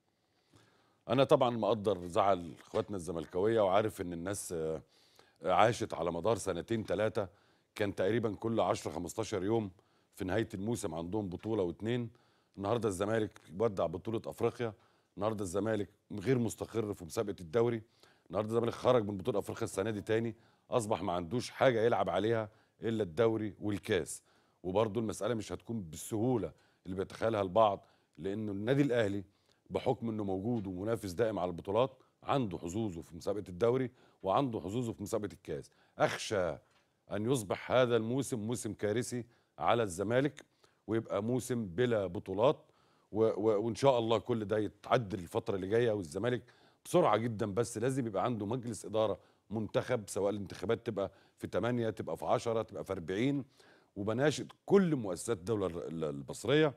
انا طبعا مقدر زعل اخواتنا الزملكاويه، وعارف ان الناس آه، عاشت على مدار سنتين ثلاثه، كان تقريبا كل عشرة خمستاشر يوم في نهايه الموسم عندهم بطوله واتنين. النهارده الزمالك بيودع بطوله افريقيا، النهارده الزمالك غير مستقر في مسابقه الدوري، النهارده الزمالك خرج من بطوله افريقيا السنه دي تاني، اصبح ما عندوش حاجه يلعب عليها الا الدوري والكاس. وبرضه المساله مش هتكون بالسهوله اللي بيتخيلها البعض، لانه النادي الاهلي بحكم انه موجود ومنافس دائم على البطولات عنده حظوظه في مسابقه الدوري وعنده حظوظه في مسابقه الكاس. اخشى ان يصبح هذا الموسم موسم كارثي على الزمالك، ويبقى موسم بلا بطولات، و و وان شاء الله كل ده يتعدل الفتره اللي جايه، والزمالك بسرعه جدا بس لازم يبقى عنده مجلس اداره منتخب، سواء الانتخابات تبقى في ثمانية تبقى في عشرة تبقى في أربعين. وبناشد كل مؤسسات الدوله الر- المصريه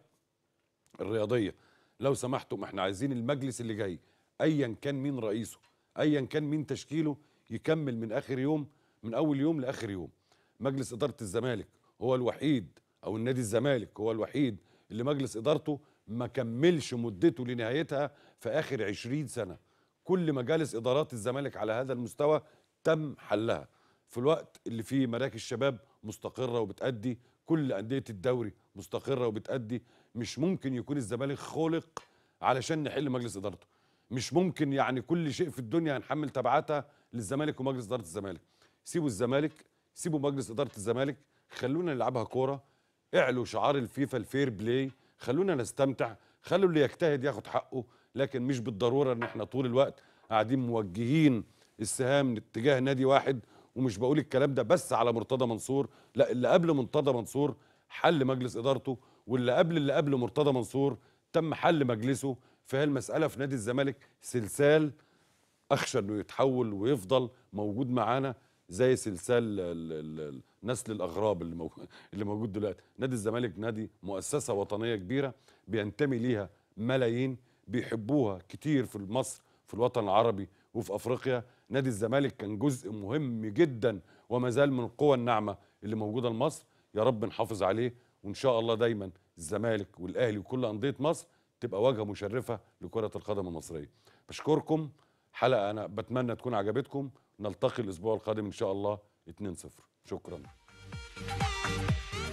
الرياضيه، لو سمحتم احنا عايزين المجلس اللي جاي ايا كان مين رئيسه، ايا كان مين تشكيله، يكمل من اخر يوم، من اول يوم لاخر يوم. مجلس اداره الزمالك هو الوحيد، او النادي الزمالك هو الوحيد اللي مجلس ادارته ما كملش مدته لنهايتها في اخر عشرين سنه. كل مجالس ادارات الزمالك على هذا المستوى تم حلها في الوقت اللي فيه مراكز شباب مستقره وبتأدي، كل انديه الدوري مستقره وبتأدي. مش ممكن يكون الزمالك خلق علشان نحل مجلس ادارته، مش ممكن يعني كل شيء في الدنيا هنحمل تبعاتها للزمالك ومجلس اداره الزمالك. سيبوا الزمالك، سيبوا مجلس اداره الزمالك، خلونا نلعبها كوره، اعلوا شعار الفيفا الفير بلاي، خلونا نستمتع، خلوا اللي يجتهد ياخد حقه، لكن مش بالضروره ان احنا طول الوقت قاعدين موجهين السهام اتجاه نادي واحد. ومش بقول الكلام ده بس على مرتضى منصور، لا، اللي قبل مرتضى منصور حل مجلس ادارته، واللي قبل اللي قبل مرتضى منصور تم حل مجلسه. فهي المساله في نادي الزمالك سلسال، اخشى انه يتحول ويفضل موجود معانا زي سلسال ال- ال- ال- نسل الاغراب اللي موجود اللي موجود دلوقتي. نادي الزمالك نادي مؤسسه وطنيه كبيره بينتمي ليها ملايين، بيحبوها كتير في مصر، في الوطن العربي وفي افريقيا. نادي الزمالك كان جزء مهم جدا وما زال من القوى الناعمه اللي موجوده لمصر. يا رب نحافظ عليه، وان شاء الله دايما الزمالك والاهلي وكل انديه مصر تبقى واجهه مشرفه لكره القدم المصريه. بشكركم، حلقه انا بتمنى تكون عجبتكم. نلتقي الاسبوع القادم ان شاء الله اتنين صفر. شكرا.